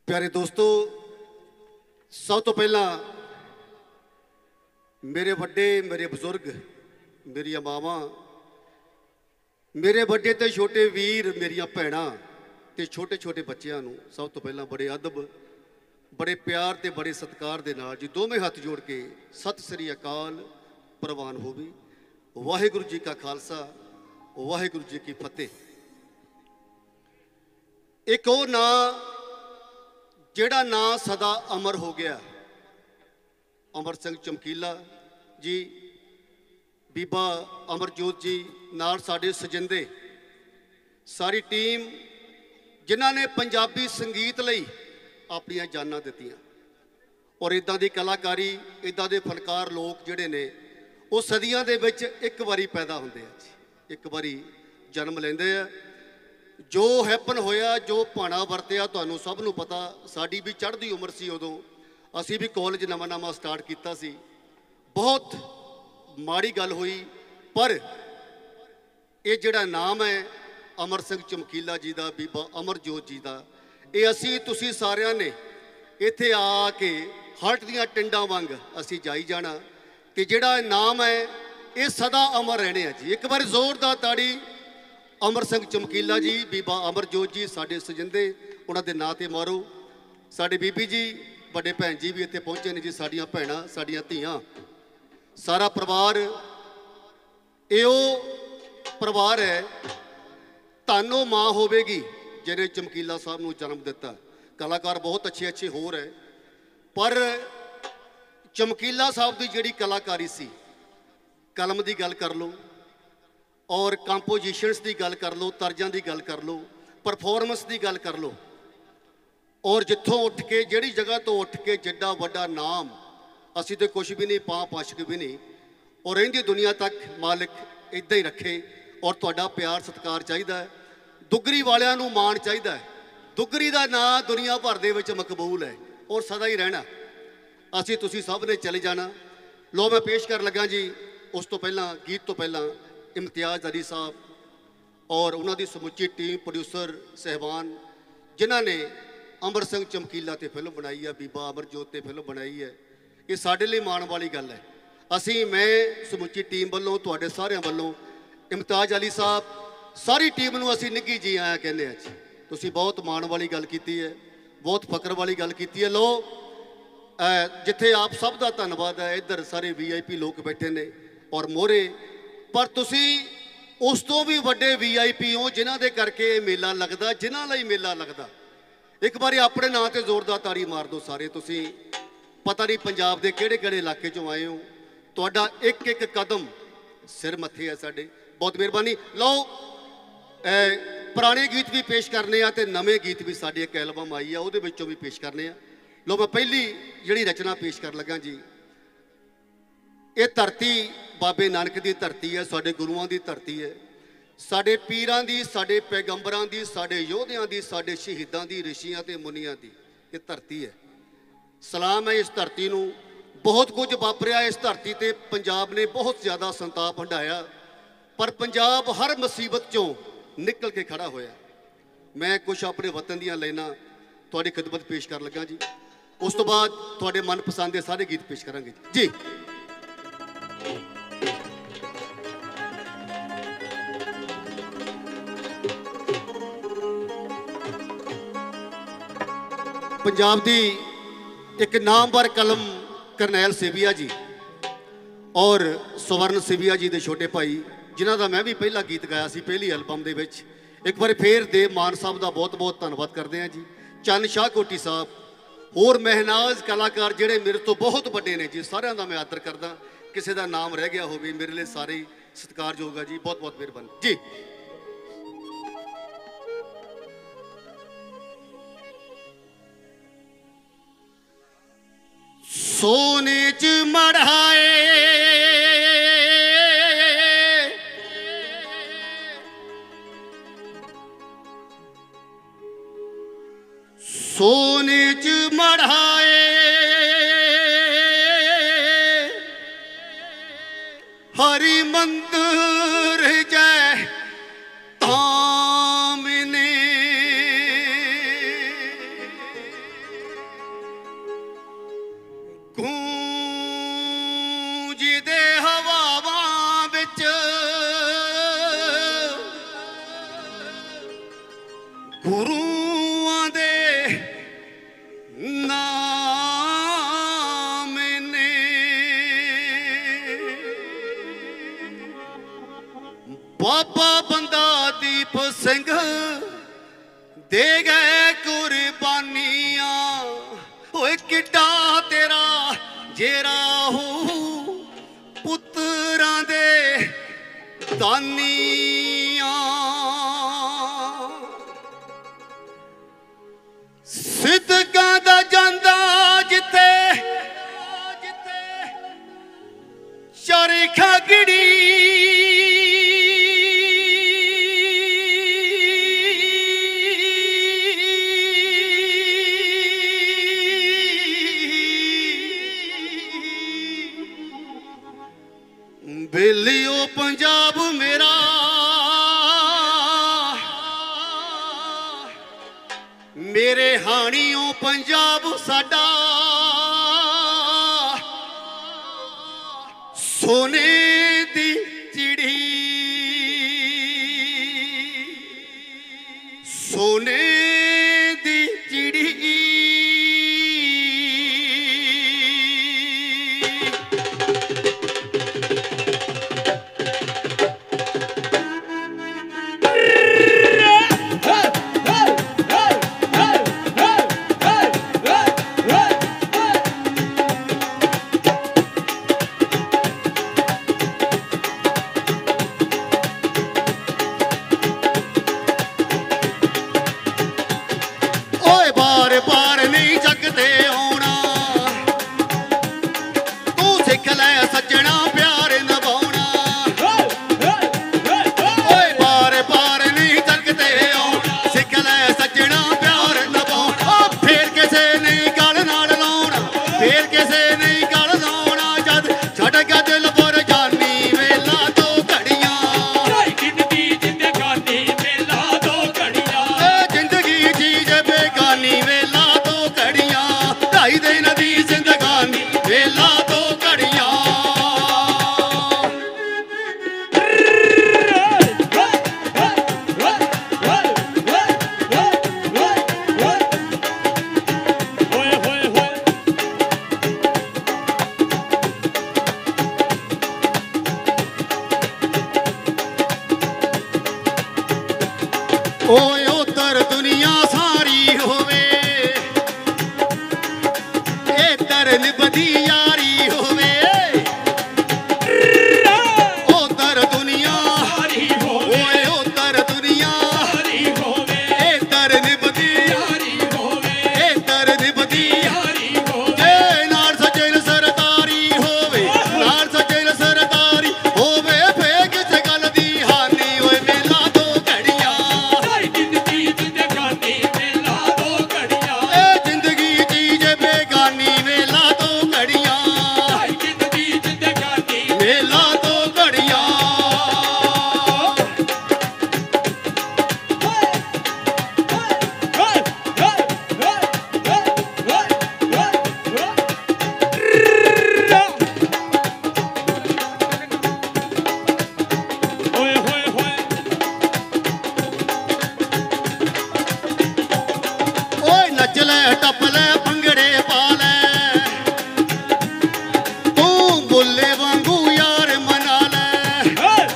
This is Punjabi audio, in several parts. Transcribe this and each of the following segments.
प्यारे दोस्तों, सब तो पहला मेरे बड़े मेरे बजुर्ग मेरी मावां, मेरे बड़े तो छोटे वीर मेरिया भैणां ते छोटे छोटे बच्चों नूं सब तो पहला बड़े अदब बड़े प्यार ते बड़े सत्कार दे नाल जी दोवें हाथ जोड़ के सत श्री अकाल प्रवान होवे। वाहिगुरू जी का खालसा वाहिगुरू जी की फतेह। एक और ना जेड़ा ना सदा अमर हो गया, अमर सिंह चमकीला जी, बीबा अमरजोत जी नाल साडे सजिंदे सारी टीम जिन्हां ने पंजाबी संगीत लई अपनियां जानां दित्तियां और इदां दी कलाकारी इदां दे फनकार लोग जिहड़े ने वो सदियां दे विच एक वारी पैदा हुंदे आ जी, एक वारी जन्म लैंदे आ। जो हैपन होया जो भाणा वरतिया तुहानूं सब नूं पता, साडी भी चढ़दी उम्र सी उदों, असीं भी कॉलेज नवां नवां स्टार्ट कीता सी। बहुत माड़ी गल हुई, पर ये जिहड़ा नाम है अमर सिंह चमकीला जी का, बीबा अमरजोत जी का, ये असीं तुसीं सारिਆਂ ने इत्थे आके हट दियां टिंडां वांग असीं जाई जाना कि जिहड़ा नाम है ये सदा अमर रहने है जी। एक बार जोरदार ताड़ी अमर सिंह चमकीला जी, बीबा अमरजोत जी साडे सजिंदे उन्हां दे नां ते मारो। साडे बीबी जी बड़े भैन जी भी इत्थे पहुंचे ने जी, साडियां भैणां साडियां धीआं सारा परिवार यो परिवार है। तानो माँ होवेगी जिन्हें चमकीला साहब नूं जन्म दिता। कलाकार बहुत अच्छे अच्छे होर है, पर चमकीला साहब की जिहड़ी कलाकारी सी, कलम की गल कर लो और कंपोजिशनस की गल कर लो, तर्जां की गल कर लो, परफॉर्मेंस की गल कर लो, और जिथों उठ के जिहड़ी जगह तो उठ के जिड्डा वड्डा नाम असीं तो कुछ भी नहीं, पां पाशक भी नहीं, और रहिंदी दुनिया तक मालिक इदां ही रखे। और तुहाडा प्यार सत्कार चाहिदा है, दुगरी वालियां नूं माण चाहिदा है। दुगरी दा नां दुनिया भर दे विच मकबूल है और सदा ही रहना। असीं तुसीं सब ने चले जाना। लो मैं पेश कर लगा जी, उस तो पहला गीत तो पहला इम्तियाज़ अली साहब और उन्होंने समुची टीम, प्रोड्यूसर साहबान जिन्हों ने अमर सिंह चमकीला ते फिल्म बनाई है, बीबा अमरजोत ते फिल्म बनाई है, ये साडे लई माण वाली गल है। असीं मैं समुची टीम वालों तुहाडे सारिਆਂ वालों इम्तियाज़ अली साहब सारी टीम नूं असीं निੱਘੀ जी आया कहने जी। तुसीं बहुत माण वाली गल कीती है, बहुत फकर वाली गल कीती है। लो जिथे आप सब का धन्नवाद है, इधर सारे VIP लोग बैठे ने और मोहरे, पर तुसी उस तो भी वड्डे VIP हो जिन्हां दे करके मेला लगदा, जिन्हां लई मेला लगदा। एक बारी अपने नां ते जोरदार ताड़ी मार दो सारे। तुसी पता नहीं पंजाब दे किहड़े किहड़े इलाके चों आए हो, तुहाडा एक एक कदम सिर मत्थे है साडे। बहुत मेहरबानी। लो पुराने गीत भी पेश करने आ ते नवे गीत भी साडी एक एल्बम आई है, उहदे विचों भी पेश करने आ। लो मैं पहली जिहड़ी रचना पेश कर लगा जी, ये धरती बाबे नानक की धरती है, साडे गुरुआं की धरती है, साडे पीरां की, साडे पैगंबरां की, साडे योधियां की, साडे शहीदां की, ऋषियां ते मुनियां की ये धरती है। सलाम है इस धरती नूं। बहुत कुछ वापरिया इस धरती ते, पंजाब ने बहुत ज़्यादा संताप हंडाया, पर पंजाब हर मुसीबत चों निकल के खड़ा होया। मैं कुछ अपने वतन दियां लाइनां तुहाडी खिदमत पेश कर लगा जी, उस तो बाद तुहाडे मनपसंद दे सारे गीत पेश करांगे जी। पंजाब दी एक नामवर कलम करनैल सेविया जी और स्वर्ण सेविया जी दे छोटे भाई, जिन्हां दा मैं भी पहला गीत गाया सी पहली एल्बम दे विच। एक बार फिर देव मान साहब का बहुत बहुत धन्नवाद करते हैं जी। चंद शाह कोटी साहब होर महनाज कलाकार जिहड़े मेरे तो बहुत बड़े ने जी, सारिਆਂ ਦਾ मैं आदर करदा। किसी का नाम रह गया होवे मेरे लिए सारे सत्कारयोग है जी। बहुत बहुत मेहरबानी जी। सोने च मढ़ाए सोने च मढ़ाए हरि मंदिर जय धाम ने ਸਿੰਘ ਦੇ ਗਏ ਕੁਰਬਾਨੀਆਂ। ਓਏ ਕਿੱਡਾ ਤੇਰਾ ਜੇਰਾ ਹੋ ਪੁੱਤਰਾਂ ਦੇ ਦਾਨੀਆਂ। ਸਿੱਧਕਾਂ ਦਾ ਜਾਂਦਾ ਜਿੱਥੇ ਚਰਖਾ ਗਿੜੀ। ਬੇਲੀਓ ਪੰਜਾਬ ਮੇਰਾ ਮੇਰੇ ਹਾਣੀਓ ਪੰਜਾਬ ਸਾਡਾ। ਸੋਨੇ ਦੀ ਚਿੜੀ ਸੋਨੇ ਦੀ ਚਿੜੀ। ਓਏ ਉਧਰ ਦੁਨੀਆ ਸਾਰੀ ਹੋਵੇ ਇੱਧਰ ਨਿਭਦੀ ਯਾਰੀ ਹੋਵੇ। ਉਧਰ ਦੁਨੀਆ ਸਾਰੀ ਹੋਵੇ ਓਏ ਉਧਰ ਦੁਨੀਆ ਸਾਰੀ ਹੋਵੇ ਇੱਧਰ ਨਿਭਦੀ ਯਾਰੀ ਹੋਵੇ ਇੱਧਰ ਨਿਭਦੀ ਯਾਰੀ ਹੋਵੇ। ਜੇ ਨਾਲ ਸੱਜਣ ਸਰਦਾਰੀ ਹੋਵੇ ਨਾਲ ਸੱਜਣ ਸਰਦਾਰੀ ਹੋਵੇ ਫੇਰ ਕਿਸੇ ਗੱਲ ਦੀ ਹਾਨੀ। ਓਏ ਮੇਲਾ ਦੋ ਘੜੀਆਂ ਜ਼ਿੰਦਗੀ ਜੀ ਜੇ ਬੇਗਾਨੀ ਵੇਲਾ ਦੋ ਘੜੀਆਂ ਵੇਲਾ ਦੋ ਘੜੀਆਂ। ਓਏ ਨੱਚ ਲੈ ਟੱਪ ਲੈ ਭੰਗੜੇ ਪਾ ਲੈ ਤੂੰ ਬੁੱਲੇ ਵਾਂਗੂ ਯਾਰ ਮਨਾ ਲੈ।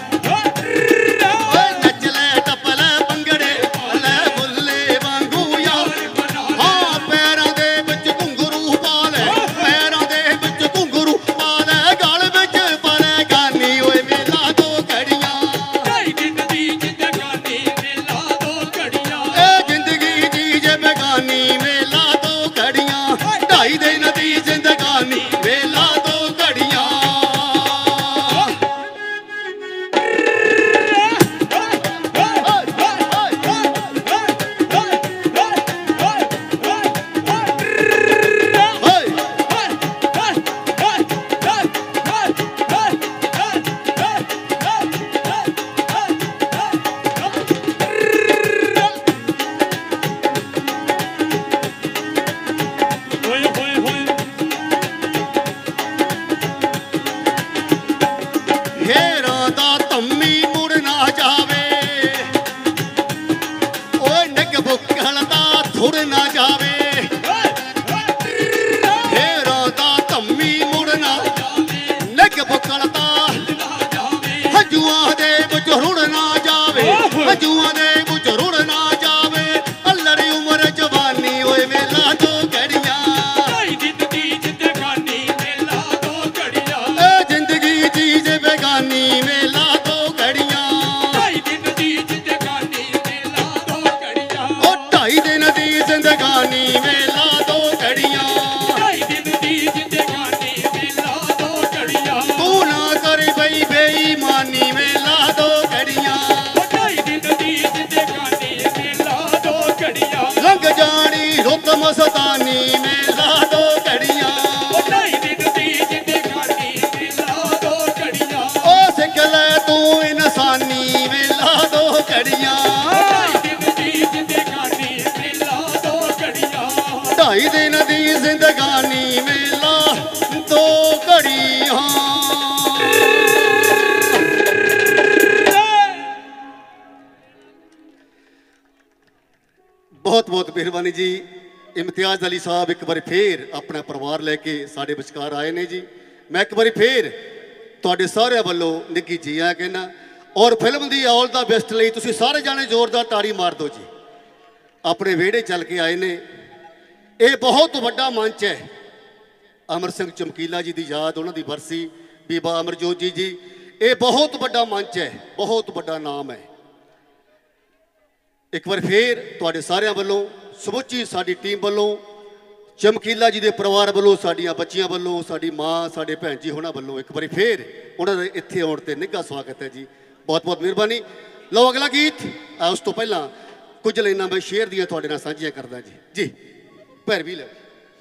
ਓਏ ਨੱਚ ਲੈ ਟੱਪ ਲੈ ਭੰਗੜੇ ਪਾ ਲੈ ਬੁੱਲੇ ਵਾਂਗੂ ਯਾਰ ਹਾਂ ਪੈਰਾਂ ਦੇ ਵਿੱਚ ਘੁੰਗਰੂ ਪਾ ਲੈ ਪੈਰਾਂ ਦੇ ਵਿੱਚ ਘੁੰਗਰੂ ਪਾ ਲੈ ਗਲ ਵਿੱਚ ਪਾ ਲੈ ਗਾਨੀ। ਓਏ ਵੇਲਾ ਦੋ ਘੜੀਆਂ ਇਹ ਜ਼ਿੰਦਗੀ ਜੀ ਜੇ ਬੇਗਾਨੀ ਵੇਲਾ ਦੋ ਘੜੀਆਂ ਢਾਈ ਦੇ ਨਦੀ ਜ਼ਿੰਦਗਾਨੀ ਵੇਲਾ ਦੋ ਘੜੀਆਂ। ਹੇਰਾਂ ਦਾ ਧੰਮੀ ਮੁੜ ਨਾ ਜਾਵੇ ਓਏ ਨਿੱਘ ਬੁੱਕਲ ਦਾ ਥੁੜ ਨਾ ਜਾਵੇ। ਹੇਰਾਂ ਦਾ ਧੰਮੀ ਮੁੜ ਨਾ ਨਿੱਘ ਬੁੱਕਲ ਦਾ ਹੰਝੂਆਂ ਦੇ ਵਿੱਚ ਰੁੜ ਨਾ ਜਾਵੇ ਹੰਝੂਆਂ ਦੇ ਵਿੱਚ जिंदगानी मेला दो घड़ियां, 2.5 दिन दी जिंदगानी मेला दो घड़ियां, तू ना कर बई बेईमानी मेला दो घड़ियां, 2.5 दिन दी जिंदगानी मेला दो घड़ियां, लंघ जानी रुत मस्तानी मेला दो घड़ियां, 2.5 दिन दी जिंदगानी मेला दो घड़ियां, ओ सिख ले तू इंसानी मेला दो घड़ियां, 2.5 दिन दी जिंदगानी मेला दो घड़ियां, 2.5 दिन दी जिंदगानी मेला दो घड़ियां। बहुत बहुत मेहरबानी जी। इम्तियाज़ अली साहब एक बार फिर अपना परिवार लैके साढ़े विचकार आए ने जी। मैं एक बार फिर तुहाडे सारे वालों निੱਘੀ जी आ कहना और फिल्म की ऑल द बेस्ट ਲਈ ਤੁਸੀਂ ਸਾਰੇ ਜਾਣੇ ਜ਼ੋਰਦਾਰ ਤਾੜੀ ਮਾਰ ਦਿਓ जी। अपने ਵਿਹੜੇ ਚੱਲ ਕੇ ਆਏ ਨੇ। ਇਹ ਬਹੁਤ ਵੱਡਾ ਮੰਚ ਹੈ। अमर सिंह चमकीला जी की याद उन्होंने बरसी बीबा अमरजोत जी ये बहुत बड़ा मंच है, बहुत बड़ा नाम है। एक बार फिर तुहाडे सारिਆਂ ਵੱਲੋਂ ਸਮੁੱਚੀ साडी टीम ਵੱਲੋਂ चमकीला जी के परिवार ਵੱਲੋਂ साडियां बच्चियां ਵੱਲੋਂ साडी माँ साडे भैन जी होना ਵੱਲੋਂ एक बार फिर उन्होंने इत्थे आउण ते निੱਘਾ स्वागत है जी। बहुत बहुत मेहरबानी। लो अगला गीत उस तो पहला कुछ लाइनां मैं शेर दियां तुहाडे नाल साझियां करदा जी। जी भैरवी लो।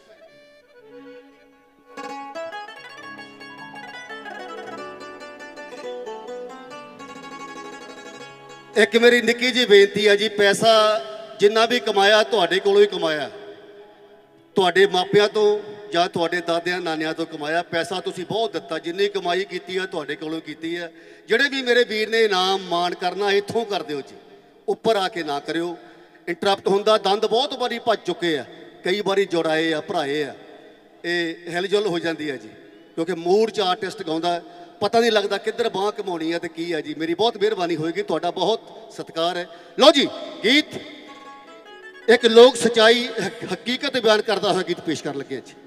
एक मेरी निक्की जी बेनती है जी, पैसा जिन्ना भी कमाया तुहाडे कोलों ही कमाया, तुहाडे मापियां तो ਜਾਂ ਤੁਹਾਡੇ ਦਾਦਿਆਂ ਨਾਨਿਆਂ ਤੋਂ ਕਮਾਇਆ ਪੈਸਾ ਤੁਸੀਂ ਬਹੁਤ ਦਿੱਤਾ, ਜਿੰਨੀ ਕਮਾਈ ਕੀਤੀ ਹੈ ਤੁਹਾਡੇ ਕੋਲੋਂ ਕੀਤੀ ਹੈ। ਜਿਹੜੇ ਵੀ ਮੇਰੇ ਵੀਰ ਨੇ ਇਨਾਮ ਮਾਣ ਕਰਨਾ ਇੱਥੋਂ ਕਰ ਦਿਓ ਜੀ, ਉੱਪਰ ਆ ਕੇ ਨਾ ਕਰਿਓ। ਇੰਟਰਪਟ ਹੁੰਦਾ, ਦੰਦ ਬਹੁਤ ਵਾਰੀ ਭੱਜ ਚੁੱਕੇ ਆ, ਕਈ ਵਾਰੀ ਜੋੜਾਏ ਆ ਭਰਾਏ ਆ, ਇਹ ਹਿਲਜੁਲ ਹੋ ਜਾਂਦੀ ਹੈ ਜੀ। ਕਿਉਂਕਿ ਮੂਡ 'ਚ ਆਰਟਿਸਟ ਗਾਉਂਦਾ ਪਤਾ ਨਹੀਂ ਲੱਗਦਾ ਕਿੱਧਰ ਬਾਂਹ ਘਮਾਉਣੀ ਹੈ ਤੇ ਕੀ ਹੈ ਜੀ। ਮੇਰੀ ਬਹੁਤ ਮਿਹਰਬਾਨੀ ਹੋਏਗੀ, ਤੁਹਾਡਾ ਬਹੁਤ ਸਤਿਕਾਰ ਹੈ। ਲਓ ਜੀ ਗੀਤ एक लोक सच्चाई हकीकत बयान करता हुआ गीत पेश कर लगे जी।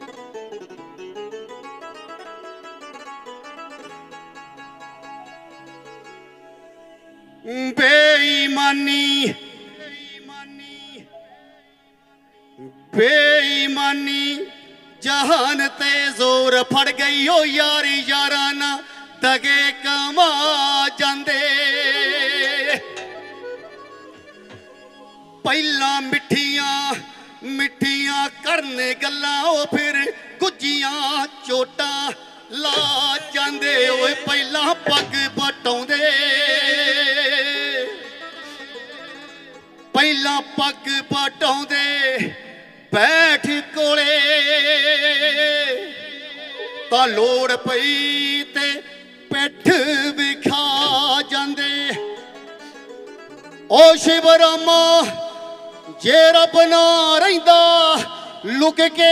बेईमानी बेईमानी जहान ते जोर फड़ गई हो यारी याराना दगे कमा जांदे पहला मिठियां मिठियां करने गल्लां फिर गुज्जियां चोटा ला जांदे ओए पहला पग बटाउंदे पहला पग बटाउंदे बैठ कोले तां लोड़ पई ते पिठ विखा जांदे ओ शिव रामा जे रब ना रहिंदा लुक के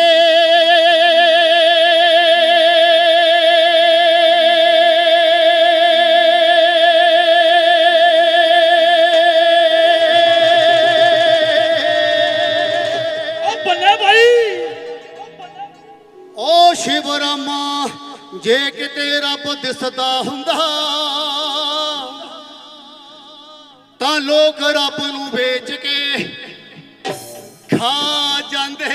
ओ शिव रामा जे किते रब दिसदा हुंदा तां लोग रब नूं बेच के खा जांदे।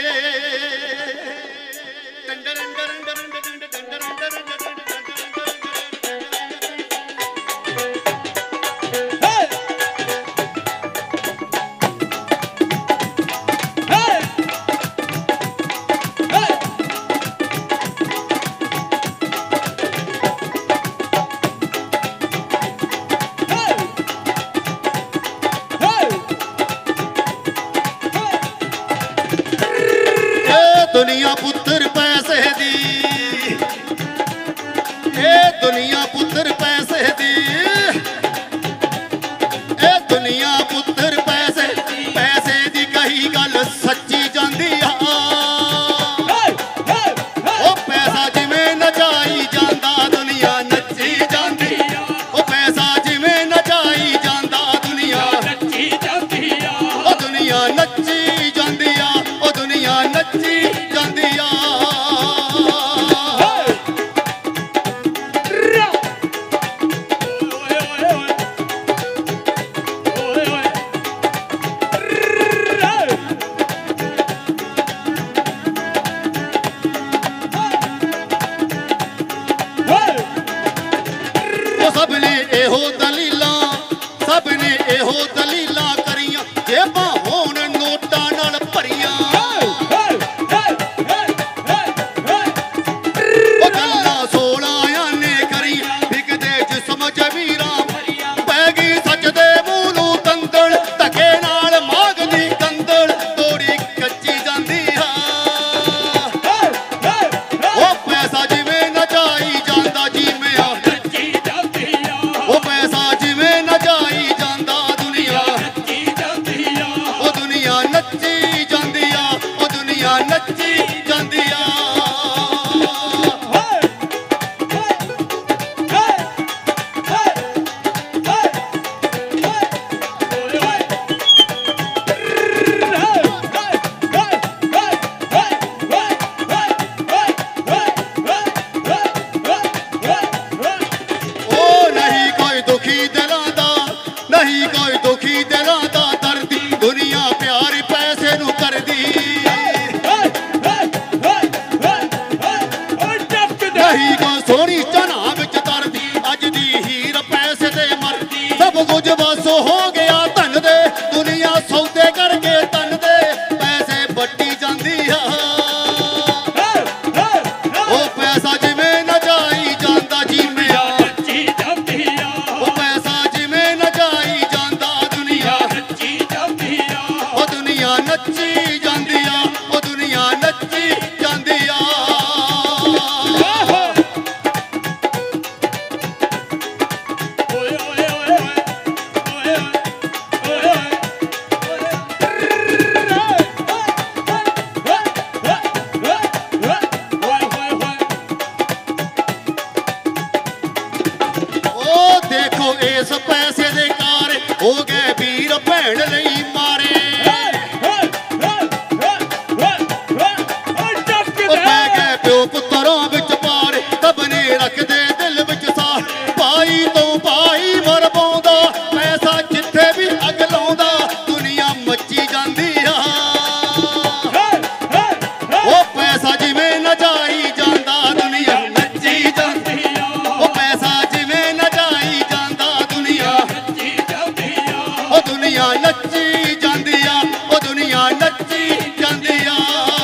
दुनिया पुत्र पैसे दी ए दुनिया पुत्र पैसे दी ए दुनिया पुत्र पैसे पैसे दी कही गल सच्ची जांदी आ ओ पैसा जिवें नचाई जांदा दुनिया नच्ची जांदी ओ पैसा जिवें नचाई जांदा दुनिया नच्ची जांदी ओ दुनिया नच्ची जांदी ओ दुनिया नच्ची ਦੁਨੀਆ ਨੱਚੀ ਜਾਂਦੀ ਆ। नहीं कोई दुखी दिलों दा दर्द, दुनिया प्यार पैसे नू करदी। नहीं कोई सोनी चना विच तरदी, अज दी हीर पैसे ते मरदी। सब कुछ बस हो गया धन दे, दुनिया सौदे करके तन दे पैसे बट्टी जांदी आ। ओ पैसा जिवें न जाई जांदा जिवें आ, ओ पैसा जिवें न जाई जांदा दुनिया नच्ची जांदी आ। ओ दुनिया नच्ची जांदी आ, ओ दुनिया नच्ची जांदी आ। इस पैसे दे कार हो गए वीर भैन लई मारे। पै गए प्यो पुत्रों विच पार, तबने रखदे दिल विच साह। भाई तो भाई मर पाउंदा, पैसा जिथे भी अग लाउंदा दुनिया मची जांदी आ। ओ पैसा जिवें न जाई जांदा दुनिया नच्ची जांदी आ। ओ पैसा जिवें न जाई जांदा दुनिया नच्ची जांदी आ। ओ दुनिया नच्ची जांदी आ, ओ दुनिया नच्ची जांदी आ।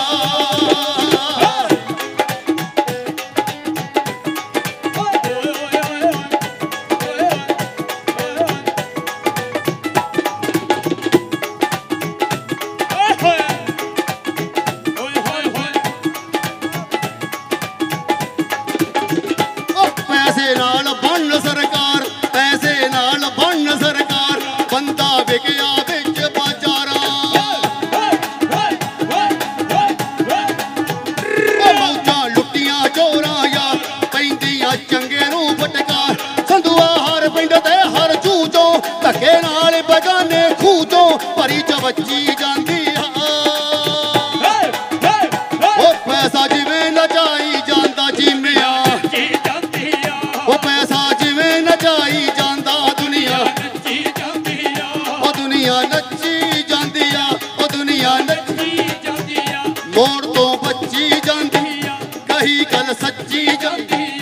पैसे नाल बन सरकार, पैसे नाल बन सरकार, बंदा विकया विच बाजारा। मौजां लुटियां चोरां यार, पैंदियां चंगे नूं फटकार। संधुआ हर पिंड ते हर चूचों, धक्के नाल बगाने खूचों भरी चवच्ची जांदी आ। ओ पैसा जिवें न जाई जांदा जिवें आ, ओ पैसा जिवें न जाई जांदा दुनिया नच्ची जांदी आ। ओ दुनिया नच्ची जांदी आ, ओ दुनिया नच्ची जांदी आ। मोड़ तो बच्ची जांदी आ, कही गल सच्ची जांदी आ।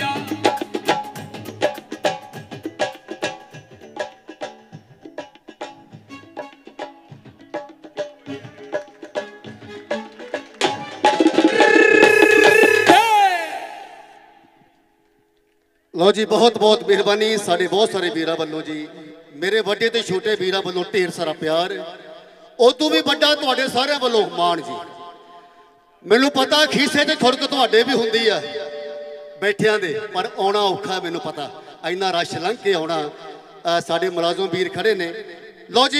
लो जी बहुत बहुत मेहरबानी साढ़े बहुत सारे वीर वालों जी, मेरे वड्डे ते छोटे वीर वालों ढेर सारा प्यार। उदों भी वड्डा तुहाडे सारिਆਂ वालों मान जी। मैनू पता खीसे ते खुरक तुहाडे भी हुंदी आ बैठियां दे, पर आउणा औखा मैनू पता, इन्ना रश लंघ के आउणा। साडे मुलाजम वीर खड़े ने। लो जी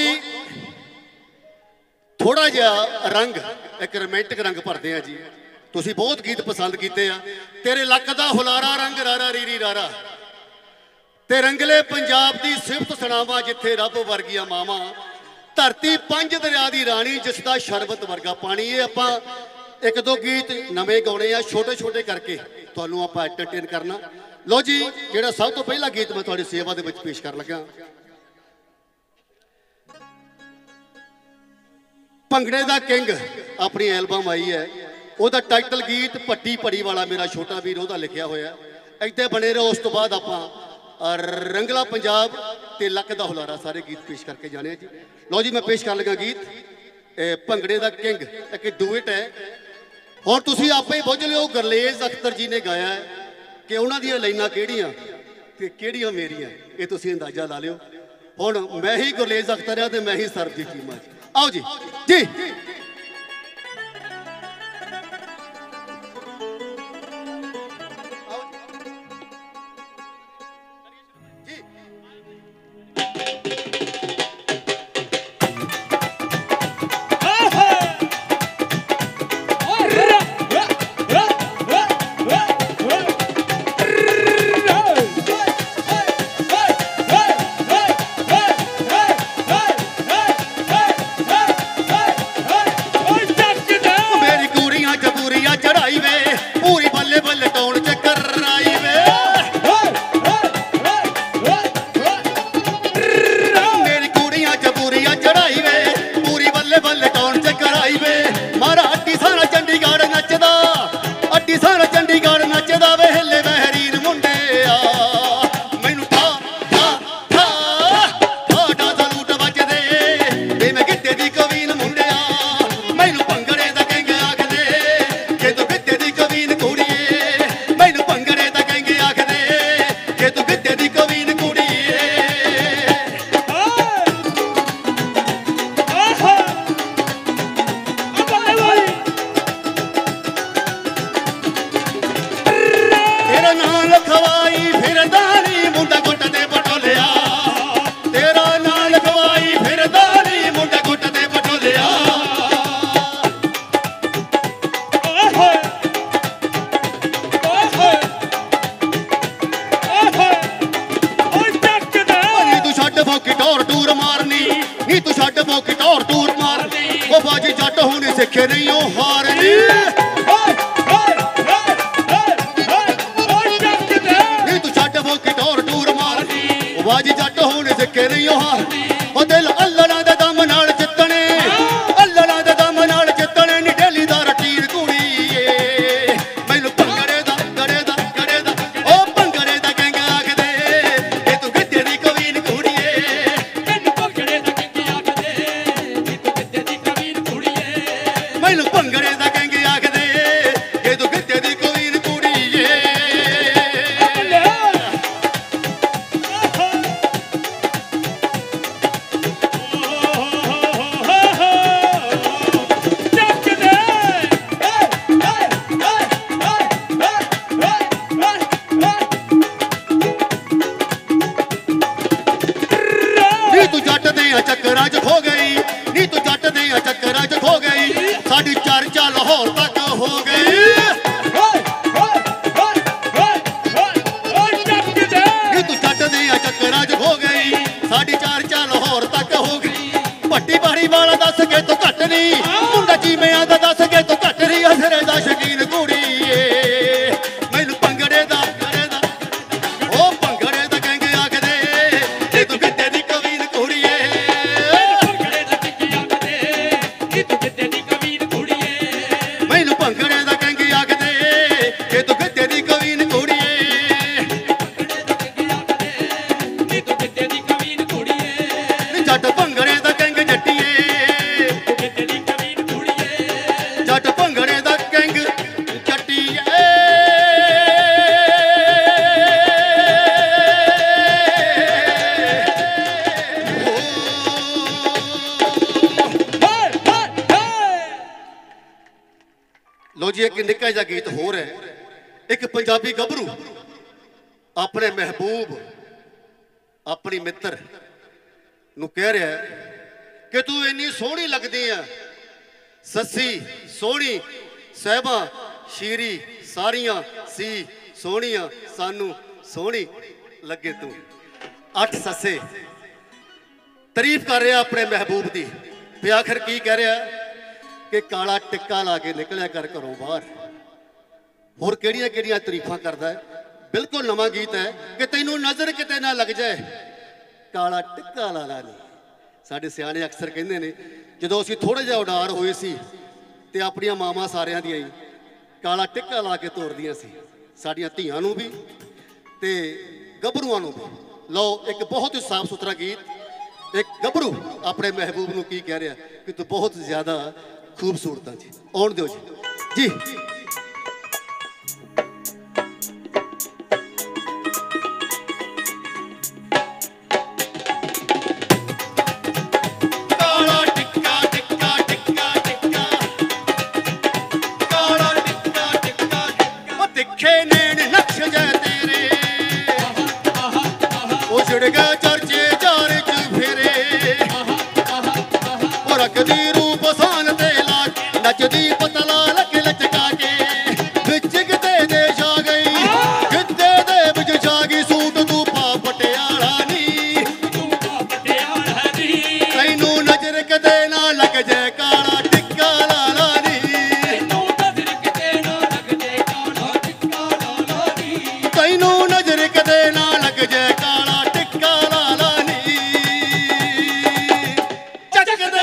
थोड़ा जिहा रंग एक रोमांटिक रंग भरदे आ जी। तुसीं बहुत गीत पसंद कीते आ। तेरे लक दा हुलारा रंग रारा रीरी रारा, ते रंगले पंजाब दी सिफत सुनावा जिथे रब वर्गिया मावा। धरती पंज दरिया दी रानी जिसदा शरबत वर्गा पानी। ये आपां एक दो गीत नवे गाने आ छोटे छोटे करके तुहानूं आपां एंटरटेन करना। लो जी जिहड़ा सब तो पहला गीत मैं तुहाडी सेवा दे विच पेश कर लगा, भंगड़े दा किंग अपनी एल्बम आई है, ਉਹਦਾ टाइटल गीत भट्टी पड़ी वाला मेरा छोटा वीर ਉਹਦਾ लिखिया होया। ਇੱਥੇ बने रहो। उस तो बाद आपां रंगला पंजाब ते लक दा हुलारा सारे गीत पेश करके जाने जी। लो जी मैं पेश कर लगा गीत भंगड़े दा किंग, एक डुएट है। और तुसीं आपे ही बुझ लिओ गुरलेज अख्तर जी ने गाया है कि उन्हां दियां लाइनां किहड़ियां ते किहड़ियां मेरियां, ये तुसीं अंदाजा ला लिओ। हुण मैं ही गुरलेज अख्तर आ ते मैं ही सरबजीत चीमा जी। आओ जी जी ਓ ਹਾਰ ਨੀ ਨੀ ਤੂੰ ਛੱਡ ਫੋਕੀ ਟੋਰ ਟੂਰ ਮਾਰ ਵਾਜੀ ਜੱਟ ਹੋਣ ਸਿੱਕੇ ਨਹੀਂ ਓ ਹਾਰ ਓ ਦਿਲ ਅੱਲਣਾ ਦੇ ਦਮ ਨਾਲ ਜਿੱਤਣੇ ਅੱਲਣਾ ਦੇ ਦਮ ਨਾਲ ਜਿੱਤਣੇ ਨੀ ਡੇਲੀ ਦਾ ਰਟੀਨ ਕੁੜੀਏ ਮੈਨੂੰ ਭੰਗੜੇ ਦਾ ਗੜੇ ਦਾ ਗੜੇ ਦਾ ਓ ਭੰਗੜੇ ਦਾ ਗੈਂਗ ਆਖਦੇ ਇਹ ਤੂੰ ਗਿੱਧੇ ਦੀ ਕਵੀਨ ਕੁੜੀਏ ਮੈਨੂੰ ਭੰਗੜੇ ਦਾ ਕਿੰਗ ਆਖਦੇ ਇਹ ਤੂੰ ਗਿੱਧੇ ਦੀ ਕਵੀਨ ਕੁੜੀਏ ਮੈਨੂੰ ਭੰਗੜੇ ਦਾ ਗੈਂਗ ਆਖਦੇ ਇਹ ਤੂੰ ਗਿੱਧੇ ਦੀ ਕਵੀਨ ਕੁੜੀਏ ਨੀ ਤੂੰ ਜੱਟ ਦੇ ਚੱਕਰਾਂ 'ਚ ਖੋ ਗਈ ਨੀ ਤੂੰ ਜੱਟ ਦੇ ਚੱਕਰਾਂ 'ਚ ਖੋ ਗਈ ਸਾਡੀ ਚਰਚਾ ਲਾਹੌਰ ਤੱਕ ਹੋ ਗਈ ਨੀ ਤੂੰ ਜੱਟ ਦੇ ਚੱਕਰਾਂ 'ਚ ਖੋ ਗਈ ਸਾਡੀ ਚਰਚਾ ਲਾਹੌਰ ਤੱਕ ਹੋ ਗਈ ਭੱਟੀ ਬਾੜੀ ਵਾਲਾ ਦੱਸ ਕੇ ਤੂੰ ਘੱਟ ਨਹੀਂ ਮੁੰਡਾ ਚੀਮਿਆਂ ਦਾ ਦੱਸ ਕੇ ਤੂੰ ਘੱਟ ਨਹੀਂ ਅਸਰੇ ਦਾ ਸ਼ਕੀਨ ਕੁੜੀਏ ਮੈਨੂੰ ਭੰਗੜੇ ਦਾ ਗੜੇ ਦਾ ਉਹ ਭੰਗੜੇ ਦਾ ਗੈਂਗ ਆਖਦੇ ਇਹ ਤੂੰ ਗਿੱਧੇ ਦੀ ਕਵੀਨ ਕੁੜੀਏ ਭੰਗੜੇ ਦਾ ਕਿੰਗ ਆਖਦੇ ਇਹ ਤੂੰ ਗਿੱਧੇ ਦੀ ਕਵੀਨ ਕੁੜੀਏ ਮੈਨੂੰ ਭੰਗੜੇ ਦਾ ਗੈਂਗ ਆਖਦੇ ਇਹ ਤੂੰ ਗਿੱਧੇ ਦੀ ਕਵੀਨ ਕੁੜੀਏ ਨੀ ਤੂੰ ਗਿੱਧੇ ਦੀ ਕਵੀਨ ਕੁੜੀਏ ਨੀ ਜੱਟ ਭੰਗੜੇ ਦਾ ਗੈਂਗ ਜੱਟੀਏ ਗਿੱਧੇ ਦੀ ਕਵੀਨ ਕੁੜੀਏ ਜੱਟ ਭੰਗੜੇ ਦਾ ਗੈਂਗ ਜੱਟੀਏ ਲੋ ਜੀ ਇੱਕ ਨਿੱਕਾ ਜਿਹਾ ਗੀਤ ਹੋਰ ਹੈ ਇੱਕ ਪੰਜਾਬੀ ਗੱਭਰੂ ਆਪਣੇ ਮਹਿਬੂਬ ਆਪਣੀ ਮਿੱਤਰ ਨੂੰ ਕਹਿ ਰਿਹਾ ਹੈ ਕਿ ਤੂੰ ਇੰਨੀ ਸੋਹਣੀ ਲੱਗਦੀ ਆ ਸੱਸੀ ਸੋਹਣੀ ਸਹਿਬਾ ਸ਼ੀਰੀ ਸਾਰੀਆਂ ਸੀ ਸੋਹਣੀਆਂ ਸਾਨੂੰ ਸੋਹਣੀ ਲੱਗੇ ਤੂੰ 8 ਸੱਸੇ ਤਾਰੀਫ ਕਰ ਰਿਹਾ ਆਪਣੇ ਮਹਿਬੂਬ ਦੀ ਤੇ ਆਖਰ ਕੀ ਕਹਿ ਰਿਹਾ ਕਿ ਕਾਲਾ ਟਿੱਕਾ ਲਾ ਕੇ ਨਿਕਲਿਆ ਕਰ ਘਰੋਂ ਬਾਹਰ ਹੋਰ ਕਿਹੜੀਆਂ ਕਿਹੜੀਆਂ ਤਾਰੀਫਾਂ ਕਰਦਾ ਹੈ ਬਿਲਕੁਲ ਨਵਾਂ ਗੀਤ ਹੈ ਕਿ ਤੈਨੂੰ ਨਜ਼ਰ ਕਿਤੇ ਨਾ ਲੱਗ ਜਾਏ ਕਾਲਾ ਟਿੱਕਾ ਲਾ ਲਾ ਨੀ ਸਾਡੇ ਸਿਆਣੇ ਅਕਸਰ ਕਹਿੰਦੇ ਨੇ ਜਦੋਂ ਅਸੀਂ ਥੋੜੇ ਜਿਹਾ ਉਡਾਰ ਹੋਏ ਸੀ ਤੇ ਆਪਣੀਆਂ ਮਾਵਾਂ ਸਾਰਿਆਂ ਦੀਆਂ ਹੀ ਕਾਲਾ ਟਿੱਕਾ ਲਾ ਕੇ ਤੋਰਦੀਆਂ ਸੀ ਸਾਡੀਆਂ ਧੀਆਂ ਨੂੰ ਵੀ ਤੇ ਗੱਭਰੂਆਂ ਨੂੰ ਵੀ ਲਓ ਇੱਕ ਬਹੁਤ ਹੀ ਸਾਫ਼ ਸੁਥਰਾ ਗੀਤ ਇੱਕ ਗੱਭਰੂ ਆਪਣੇ ਮਹਿਬੂਬ ਨੂੰ ਕੀ ਕਹਿ ਰਿਹਾ ਕਿ ਤੂੰ ਬਹੁਤ ਜ਼ਿਆਦਾ ਖੂਬਸੂਰਤ ਆ ਜੀ ਆਉਣ ਦਿਓ ਜੀ ਜੀ ਕਾਲਾ ਟਿੱਕਾ ਟਿੱਕਾ ਟਿੱਕਾ ਟਿੱਕਾ ਕਾਲਾ ਟਿੱਕਾ ਟਿੱਕਾ ਉਹ ਤਿੱਖੇ ਨੈਣ ਨਕਸ਼ ਜੈ ਤੇਰੇ ਉਹ ਛਿੜ ਗਿਆ ਚਰਚੇ ਚਾਰ ਚ ਫੇਰੇ ਉਹ ਰੱਖਦੀ ਰੂਪ ਸਾਨ ਤੇ ਲਾਜ ਨੱਚਦੀ ਪਤਲਾ ਲੱਕ ਲਚਕਾ ਕੇ ਵਿੱਚ ਕਿਤੇ ਦੇ ਛਾ ਗਈ ਕਿਤੇ ਦੇ ਵਿੱਚ ਛਾ ਗਈ ਸੂਟ ਤੂੰ ਪਾ ਪਟਿਆਲਾ ਨੀ ਤੂੰ ਪਾ ਪਟਿਆਲਾ ਨੀ ਤੈਨੂੰ ਨਜ਼ਰ ਕਦੇ ਨਾ ਲੱਗ ਜਾਏ ਕਾਲਾ ਟਿੱਕਾ ਲਾਲਾ ਨੀ ਤੈਨੂੰ ਨਜ਼ਰ ਕਿਤੇ ਨਾ ਲੱਗ ਜੇ ਕਾਲਾ ਟਿੱਕਾ ਲਾਲਾ ਨੀ ਤੈਨੂੰ ਨਜ਼ਰ ਕਦੇ ਨਾ ਲੱਗ ਜਾਏ ਕਾਲਾ ਟਿੱਕਾ ਲਾਲਾ ਨੀ ਚੱਕ ਦੇ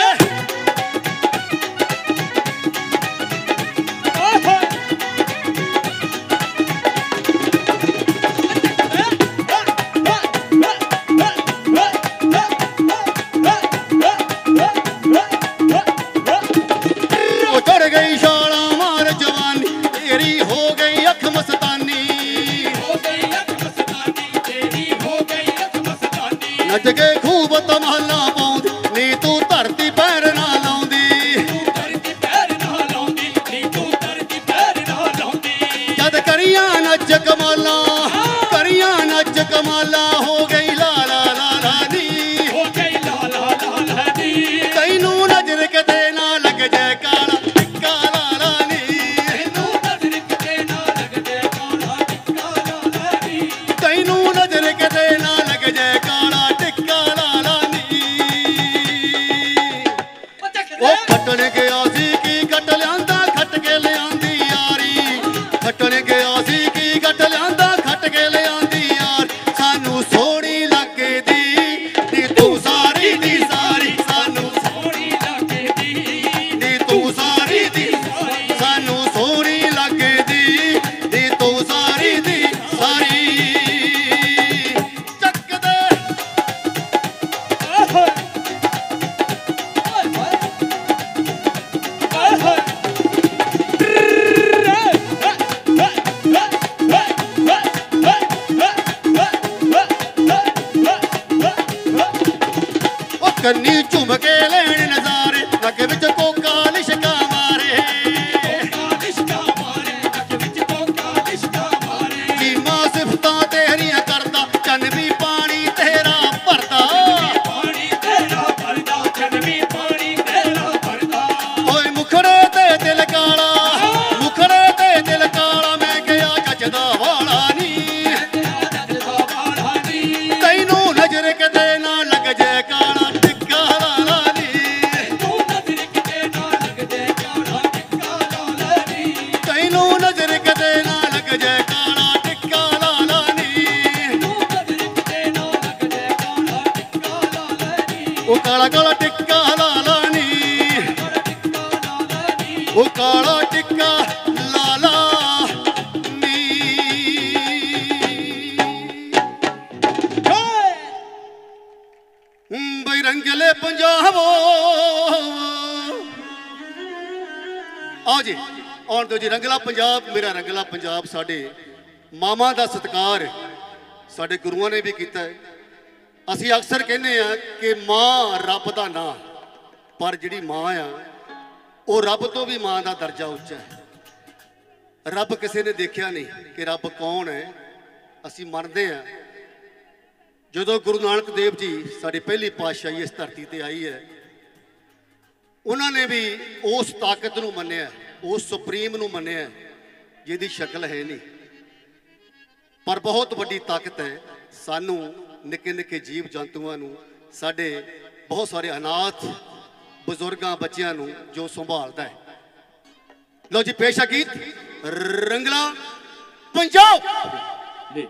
ਉਹ ਚੜ ਗਈ ਛਾਲਾਂ ਮਾਰ ਜਵਾਨੀ ਤੇਰੀ ਹੋ ਗਈ ਅੱਖ ਮਸਤਾਨੀ ਹੋ ਗਈ ਅੱਖ ਮਸਤਾਨੀ ਤੇਰੀ ਹੋ ਗਈ ਅੱਖ ਮਸਤਾਨੀ ਨੱਚ ਕੇ ਖੂਬ ਤਮਾਲਾ ਪਾਉਂਦੀ ਨੀ ਤੂੰ ਧਰਤੀ ਪੈਰ ਨਾ ਲਾਉਂਦੀ ਤੂੰ ਧਰਤੀ ਪੈਰ ਨਾ ਲਾਉਂਦੀ ਨੀ ਤੂੰ ਧਰਤੀ ਪੈਰ ਨਾ ਲਾਉਂਦੀ ਜਦ ਕਰੀਆਂ ਨੱਚ ਕਮਾਲਾਂ ਹੋ ਗਈ ਲਾਲਾ ਲਾਲਾ ਨੀ ਹੋ ਗਈ ਲਾਲਾ ਲਾਲਾ ਨੀ ਤੈਨੂੰ ਨਜ਼ਰ ਕਿਤੇ ਨਾ ਲੱਗ ਜਾਏ ਕਾਲਾ ਟਿੱਕਾ ਲਾਲਾ ਨੀ ਤੈਨੂੰ ਨਜ਼ਰ ਕਿਤੇ ਨਾ ਲੱਗ ਜੇ ਕਾਲਾ ਟਿੱਕਾ ਲਾਲਾ ਨੀ ਤੈਨੂੰ ਨਜ਼ਰ ਕਿਤੇ ਨਾ ਲੱਗ ਜਾਏ ਕਾਲਾ ਟਿੱਕਾ ਲਾਲਾ ਨੀ ਉਹ ਚੱਕ ਉਹ ਕੱਟਣ ਗਿਆ ਸੀ ਕੀ ਕੱਟ ਲਿਆਂਦਾ घूम के लेन नजारे नक विच कोका लिशका मारे कीमा सिफतां तेरियां करदा चन भी पानी तेरा भरदा ओए मुखड़े ते दिल काला मुखड़े ते दिल काला मैं गया जचदा वाला नी तैनू नजर कदे ना लग जाए काला टिक्का लाला नी तैनू नजर कदे ना लग जाए काला टिक्का लाला नी ओ काला काला टिक्का लाला नी ओ काला टिक्का लाला नी बई रंगले पंजाबो आओ जी आउण दो जी रंगला पंजाब मेरा रंगला पंजाब साडे मामा दा सत्कार साडे गुरुआं ने भी कीता है ਅਸੀਂ ਅਕਸਰ ਕਹਿੰਦੇ ਆ ਕਿ ਮਾਂ ਰੱਬ ਦਾ ਨਾਂ ਪਰ ਜਿਹੜੀ ਮਾਂ ਆ ਉਹ ਰੱਬ ਤੋਂ ਵੀ ਮਾਂ ਦਾ ਦਰਜਾ ਉੱਚਾ ਹੈ ਰੱਬ ਕਿਸੇ ਨੇ ਦੇਖਿਆ ਨਹੀਂ ਕਿ ਰੱਬ ਕੌਣ ਹੈ ਅਸੀਂ ਮੰਨਦੇ ਆ ਜਦੋਂ ਗੁਰੂ ਨਾਨਕ ਦੇਵ ਜੀ ਸਾਡੀ ਪਹਿਲੀ ਪਾਤਸ਼ਾਹੀ ਇਸ ਧਰਤੀ ਤੇ ਆਈ ਹੈ ਉਹਨਾਂ ਨੇ ਵੀ ਉਸ ਤਾਕਤ ਨੂੰ ਮੰਨਿਆ ਉਸ ਸੁਪਰੀਮ ਨੂੰ ਮੰਨਿਆ ਜਿਹਦੀ ਸ਼ਕਲ ਹੈ ਨਹੀਂ ਪਰ ਬਹੁਤ ਵੱਡੀ ਤਾਕਤ ਹੈ ਸਾਨੂੰ ਨਿੱਕੇ ਨਿੱਕੇ ਜੀਵ ਜੰਤੂਆਂ ਨੂੰ ਸਾਡੇ ਬਹੁਤ ਸਾਰੇ ਅਨਾਥ ਬਜ਼ੁਰਗਾਂ ਬੱਚਿਆਂ ਨੂੰ ਜੋ ਸੰਭਾਲਦਾ ਹੈ ਲਓ ਜੀ ਪੇਸ਼ ਆ ਗੀਤ ਰੰਗਲਾ ਪੰਜਾਬ ਜੀ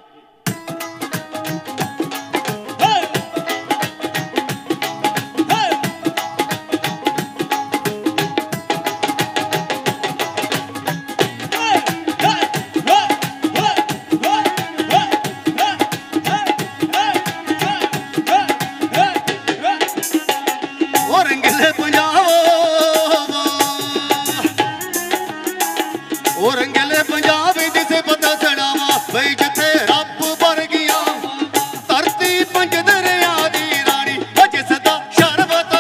रंगले पंजाब जिसे पता चढ़ावा भाई जिथे रब भर गया धरती पंज दरिया दी रानी जिसदा शरबत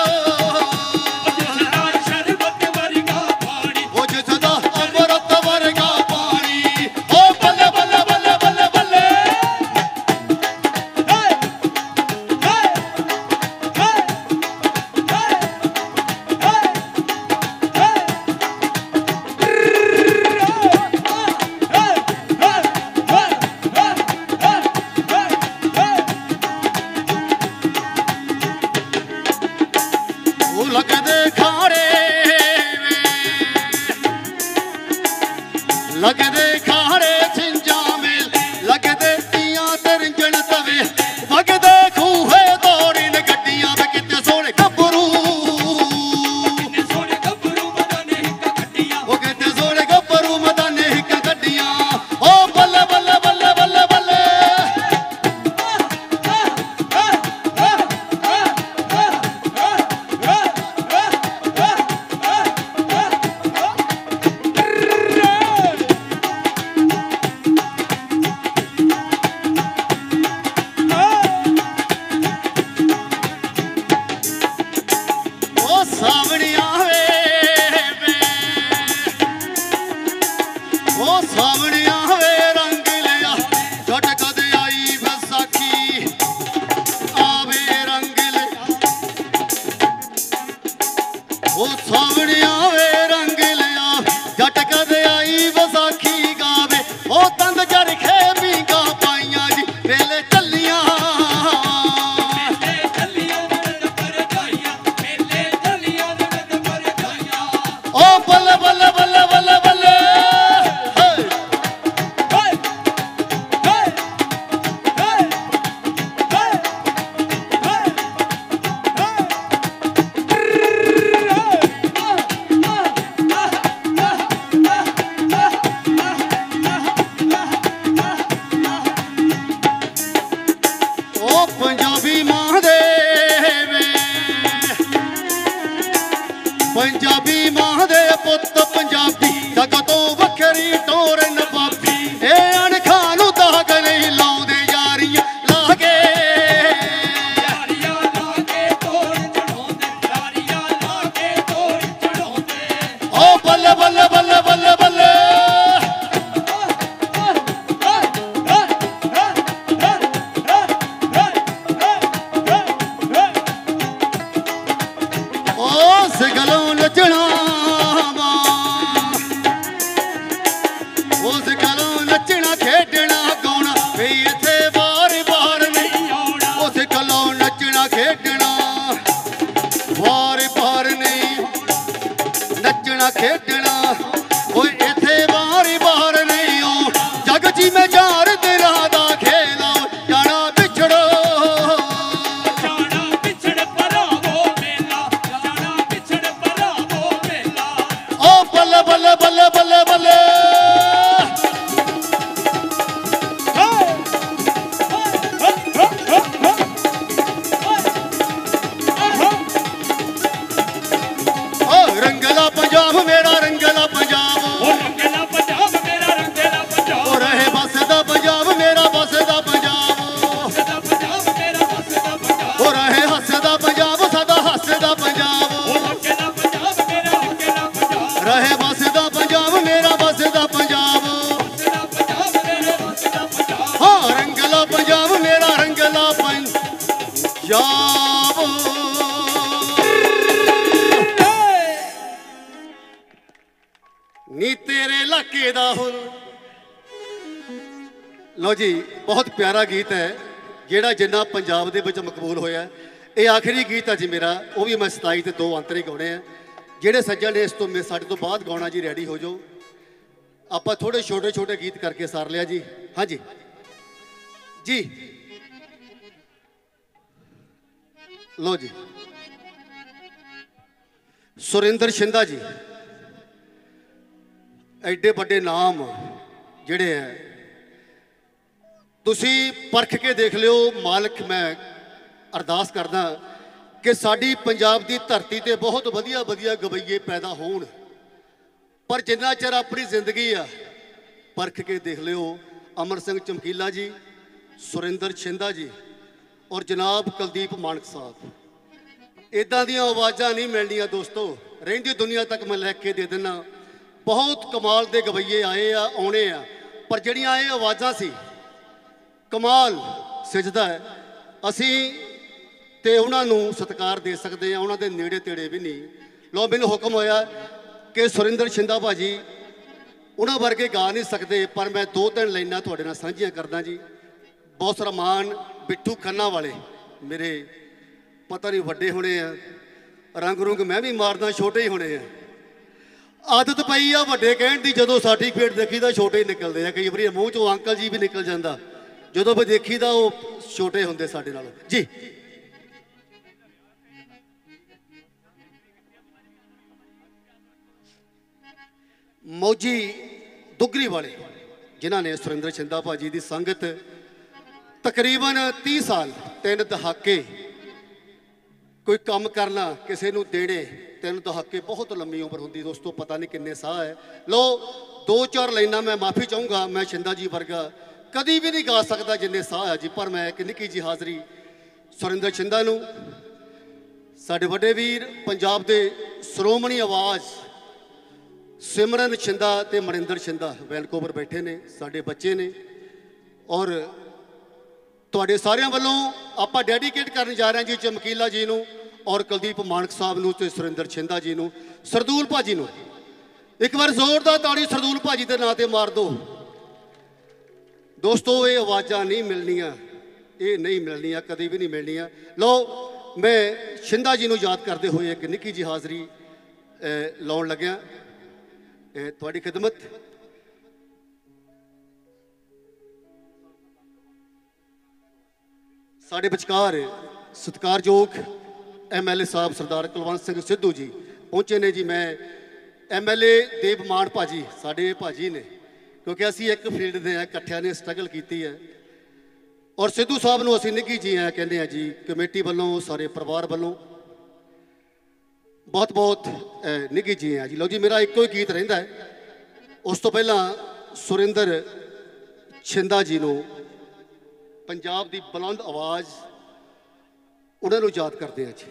वो जिसदा अमृत वर्गा पानी ओ बल्ले बल्ले बल्ले बल्ले बल्ले लगदे खाड़े लगदे खाड़े सिंजा में लगदे तियां तरंजन तवे वगदे खूहे दौड़ी न गड्डियां वे किते सोहणे गब्बरू ओ किते सोहणे गब्बरू मदाने हिक गड्डियां ओ बल्ले बल्ले बल्ले बल्ले बल्ले ਬੱਲੇ ਬੱਲੇ ਬੱਲੇ ਬੱਲੇ ਬੱਲੇ ਰੰਗਲਾ ਪੰਜਾਬ ਮੇਰਾ ਰੰਗਲਾ ਪੰਜਾਬ ਰੰਗਲਾ ਪੰਜਾਬ ਮੇਰਾ ਰੰਗਲਾ ਪੰਜਾਬ ਉਹ ਰਹੇ ਬਸਦਾ ਪੰਜਾਬ ਮੇਰਾ ਬਸਦਾ ਪੰਜਾਬ ਬਸਦਾ ਪੰਜਾਬ ਮੇਰਾ ਬਸਦਾ ਪੰਜਾਬ ਉਹ ਰਹੇ ਹੱਸਦਾ ਪੰਜਾਬ ਸਦਾ ਹੱਸਦਾ ਪੰਜਾਬ ਰੰਗਲਾ ਪੰਜਾਬ ਮੇਰਾ ਰੰਗਲਾ ਪੰਜਾਬ ਰਹੇ ਬਸਦਾ ਪੰਜਾਬ ਮੇਰਾ ਬਸਦਾ ਪੰਜਾਬ ਬਸਦਾ ਪੰਜਾਬ ਮੇਰਾ ਬਸਦਾ ਪੰਜਾਬ ਹਾਂ ਰੰਗਲਾ ਪੰਜਾਬ ਮੇਰਾ ਰੰਗਲਾ ਪੰਜਾਬ ਨੀ ਤੇਰੇ ਇਲਾਕੇ ਦਾ ਹੁਣ ਲਓ ਜੀ ਬਹੁਤ ਪਿਆਰਾ ਗੀਤ ਹੈ ਜਿਹੜਾ ਜਿੰਨਾ ਪੰਜਾਬ ਦੇ ਵਿੱਚ ਮਕਬੂਲ ਹੋਇਆ ਇਹ ਆਖਰੀ ਗੀਤ ਹੈ ਜੀ ਮੇਰਾ ਉਹ ਵੀ ਮੈਂ 27 ਤੇ 2 ਅੰਤਰੇ ਗਾਉਣੇ ਆ ਜਿਹੜੇ ਸੱਜਣ ਨੇ ਇਸ ਤੋਂ ਸਾਡੇ ਤੋਂ ਬਾਅਦ ਗਾਉਣਾ ਜੀ ਰੈਡੀ ਹੋ ਜਾਓ ਆਪਾਂ ਥੋੜੇ ਛੋਟੇ ਛੋਟੇ ਗੀਤ ਕਰਕੇ ਸਾਰ ਲਿਆ ਜੀ ਹਾਂਜੀ ਜੀ ਲਓ ਜੀ ਸੁਰਿੰਦਰ ਸ਼ਿੰਦਾ ਜੀ ਐਡੇ ਵੱਡੇ ਨਾਮ ਜਿਹੜੇ ਹੈ ਤੁਸੀਂ ਪਰਖ ਕੇ ਦੇਖ ਲਿਓ ਮਾਲਕ ਮੈਂ ਅਰਦਾਸ ਕਰਦਾ ਕਿ ਸਾਡੀ ਪੰਜਾਬ ਦੀ ਧਰਤੀ ਤੇ ਬਹੁਤ ਵਧੀਆ ਵਧੀਆ ਗਵਈਏ ਪੈਦਾ ਹੋਣ ਪਰ ਜਿੰਨਾ ਚਿਰ ਆਪਣੀ ਜ਼ਿੰਦਗੀ ਆ ਪਰਖ ਕੇ ਦੇਖ ਲਿਓ ਅਮਰ ਸਿੰਘ ਚਮਕੀਲਾ ਜੀ ਸੁਰਿੰਦਰ ਸ਼ਿੰਦਾ ਜੀ ਔਰ ਜਨਾਬ ਕੁਲਦੀਪ ਮਾਨਕ ਸਾਹਿਬ ਇਦਾਂ ਦੀਆਂ ਆਵਾਜ਼ਾਂ ਨਹੀਂ ਮਿਲਣੀਆਂ ਦੋਸਤੋ ਰਹਿੰਦੀ ਦੁਨੀਆ ਤੱਕ ਮੈਂ ਲਿਖ ਕੇ ਦੇ ਦਿੰਦਾ ਬਹੁਤ ਕਮਾਲ ਦੇ ਗਵਈਏ ਆਏ ਆ ਆਉਣੇ ਆ ਪਰ ਜਿਹੜੀਆਂ ਇਹ ਆਵਾਜ਼ਾਂ ਸੀ ਕਮਾਲ ਸਿਜਦਾ ਹੈ ਅਸੀਂ ਤੇ ਉਹਨਾਂ ਨੂੰ ਸਤਿਕਾਰ ਦੇ ਸਕਦੇ ਆ ਉਹਨਾਂ ਦੇ ਨੇੜੇ ਤੇੜੇ ਵੀ ਨਹੀਂ ਲੋ ਮੈਨੂੰ ਹੁਕਮ ਹੋਇਆ ਕਿ ਸੁਰਿੰਦਰ ਸ਼ਿੰਦਾ ਭਾਜੀ ਉਹਨਾਂ ਵਰਗੇ ਗਾ ਨਹੀਂ ਸਕਦੇ ਪਰ ਮੈਂ 2-3 ਲਾਈਨਾਂ ਤੁਹਾਡੇ ਨਾਲ ਸਾਂਝੀਆਂ ਕਰਦਾ ਜੀ ਬਹੁਤ ਸਾਰਾ ਮਾਣ ਬਿੱਟੂ ਖੰਨਾ ਵਾਲੇ ਮੇਰੇ ਪਤਾ ਨਹੀਂ ਵੱਡੇ ਹੋਣੇ ਆ ਰੰਗ ਰੁੰਗ ਮੈਂ ਵੀ ਮਾਰਦਾ ਛੋਟੇ ਹੀ ਹੋਣੇ ਆ ਆਦਤ ਪਈ ਆ ਵੱਡੇ ਕਹਿਣ ਦੀ ਜਦੋਂ ਸਰਟੀਫਿਕੇਟ ਦੇਖੀਦਾ ਛੋਟੇ ਹੀ ਨਿਕਲਦੇ ਆ ਕਈ ਵਾਰੀ ਮੂੰਹ ਚੋਂ ਅੰਕਲ ਜੀ ਵੀ ਨਿਕਲ ਜਾਂਦਾ ਜਦੋਂ ਵੀ ਦੇਖੀਦਾ ਉਹ ਛੋਟੇ ਹੁੰਦੇ ਸਾਡੇ ਨਾਲੋਂ ਜੀ ਮੌਜੀ ਦੁੱਗਰੀ ਵਾਲੇ ਜਿਨ੍ਹਾਂ ਨੇ ਸੁਰਿੰਦਰ ਸ਼ਿੰਦਾ ਭਾਜੀ ਦੀ ਸੰਗਤ ਤਕਰੀਬਨ 30 ਸਾਲ 3 ਦਹਾਕੇ ਕੋਈ ਕੰਮ ਕਰਨਾ ਕਿਸੇ ਨੂੰ ਦੇਣੇ 3 ਦਹਾਕੇ ਬਹੁਤ ਲੰਮੀ ਉਮਰ ਹੁੰਦੀ ਦੋਸਤੋ ਪਤਾ ਨਹੀਂ ਕਿੰਨੇ ਸਾਹ ਹੈ ਲੋ 2-4 ਲਾਈਨਾਂ ਮੈਂ ਮਾਫੀ ਚਾਹੂੰਗਾ ਮੈਂ ਸ਼ਿੰਦਾ ਜੀ ਵਰਗਾ ਕਦੀ ਵੀ ਨਹੀਂ ਗਾ ਸਕਦਾ ਜਿੰਨੇ ਸਾਹ ਹੈ ਜੀ ਪਰ ਮੈਂ ਇੱਕ ਨਿੱਕੀ ਜੀ ਹਾਜ਼ਰੀ ਸੁਰਿੰਦਰ ਸ਼ਿੰਦਾ ਨੂੰ ਸਾਡੇ ਵੱਡੇ ਵੀਰ ਪੰਜਾਬ ਦੇ ਸ਼੍ਰੋਮਣੀ ਆਵਾਜ਼ ਸਿਮਰਨ ਸ਼ਿੰਦਾ ਤੇ ਮਨਿੰਦਰ ਸ਼ਿੰਦਾ ਵੈਨਕੂਵਰ ਬੈਠੇ ਨੇ ਸਾਡੇ ਬੱਚੇ ਨੇ ਔਰ ਤੁਹਾਡੇ ਸਾਰਿਆਂ ਵੱਲੋਂ ਆਪਾਂ ਡੈਡੀਕੇਟ ਕਰਨ ਜਾ ਰਹੇ ਹਾਂ ਜੀ ਚਮਕੀਲਾ ਜੀ ਨੂੰ ਔਰ ਕੁਲਦੀਪ ਮਾਨਕ ਸਾਹਿਬ ਨੂੰ ਤੇ ਸੁਰਿੰਦਰ ਸ਼ਿੰਦਾ ਜੀ ਨੂੰ ਸਰਦੂਲ ਭਾਜੀ ਨੂੰ ਇੱਕ ਵਾਰ ਜ਼ੋਰਦਾਰ ਤਾੜੀ ਸਰਦੂਲ ਭਾਜੀ ਦੇ ਨਾਂ ਤੇ ਮਾਰ ਦਿਓ ਦੋਸਤੋ ਇਹ ਆਵਾਜ਼ਾਂ ਨਹੀਂ ਮਿਲਣੀਆਂ ਇਹ ਨਹੀਂ ਮਿਲਣੀਆਂ ਕਦੇ ਵੀ ਨਹੀਂ ਮਿਲਣੀਆਂ ਲਓ ਮੈਂ ਸ਼ਿੰਦਾ ਜੀ ਨੂੰ ਯਾਦ ਕਰਦੇ ਹੋਏ ਇੱਕ ਨਿੱਕੀ ਜੀ ਹਾਜ਼ਰੀ ਲਾਉਣ ਲੱਗਿਆ ਤੁਹਾਡੀ ਖਿਦਮਤ ਸਾਡੇ ਵਿਚਕਾਰ ਸਤਿਕਾਰਯੋਗ MLA ਸਾਹਿਬ ਸਰਦਾਰ ਕੁਲਵੰਤ ਸਿੰਘ ਸਿੱਧੂ ਜੀ ਪਹੁੰਚੇ ਨੇ ਜੀ ਮੈਂ MLA ਦੇਵ ਮਾਨ ਭਾਜੀ ਸਾਡੇ ਭਾਜੀ ਨੇ ਕਿਉਂਕਿ ਅਸੀਂ ਇੱਕ ਫੀਲਡ ਦੇ ਆ ਇਕੱਠਿਆਂ ਨੇ ਸਟਰਗਲ ਕੀਤੀ ਹੈ ਔਰ ਸਿੱਧੂ ਸਾਹਿਬ ਨੂੰ ਅਸੀਂ ਨਿੱਘੀ ਜੀ ਆ ਕਹਿੰਦੇ ਆ ਜੀ ਕਮੇਟੀ ਵੱਲੋਂ ਸਾਰੇ ਪਰਿਵਾਰ ਵੱਲੋਂ ਬਹੁਤ ਬਹੁਤ ਨਿੱਘੀ ਜੀ ਆ ਜੀ ਲਓ ਜੀ ਮੇਰਾ ਇੱਕੋ ਹੀ ਗੀਤ ਰਹਿੰਦਾ ਹੈ ਉਸ ਤੋਂ ਪਹਿਲਾਂ ਸੁਰਿੰਦਰ ਸ਼ਿੰਦਾ ਜੀ ਨੂੰ ਪੰਜਾਬ ਦੀ ਬੁਲੰਦ ਆਵਾਜ਼ ਉਹਨਾਂ ਨੂੰ ਯਾਦ ਕਰਦੇ ਆ ਜੀ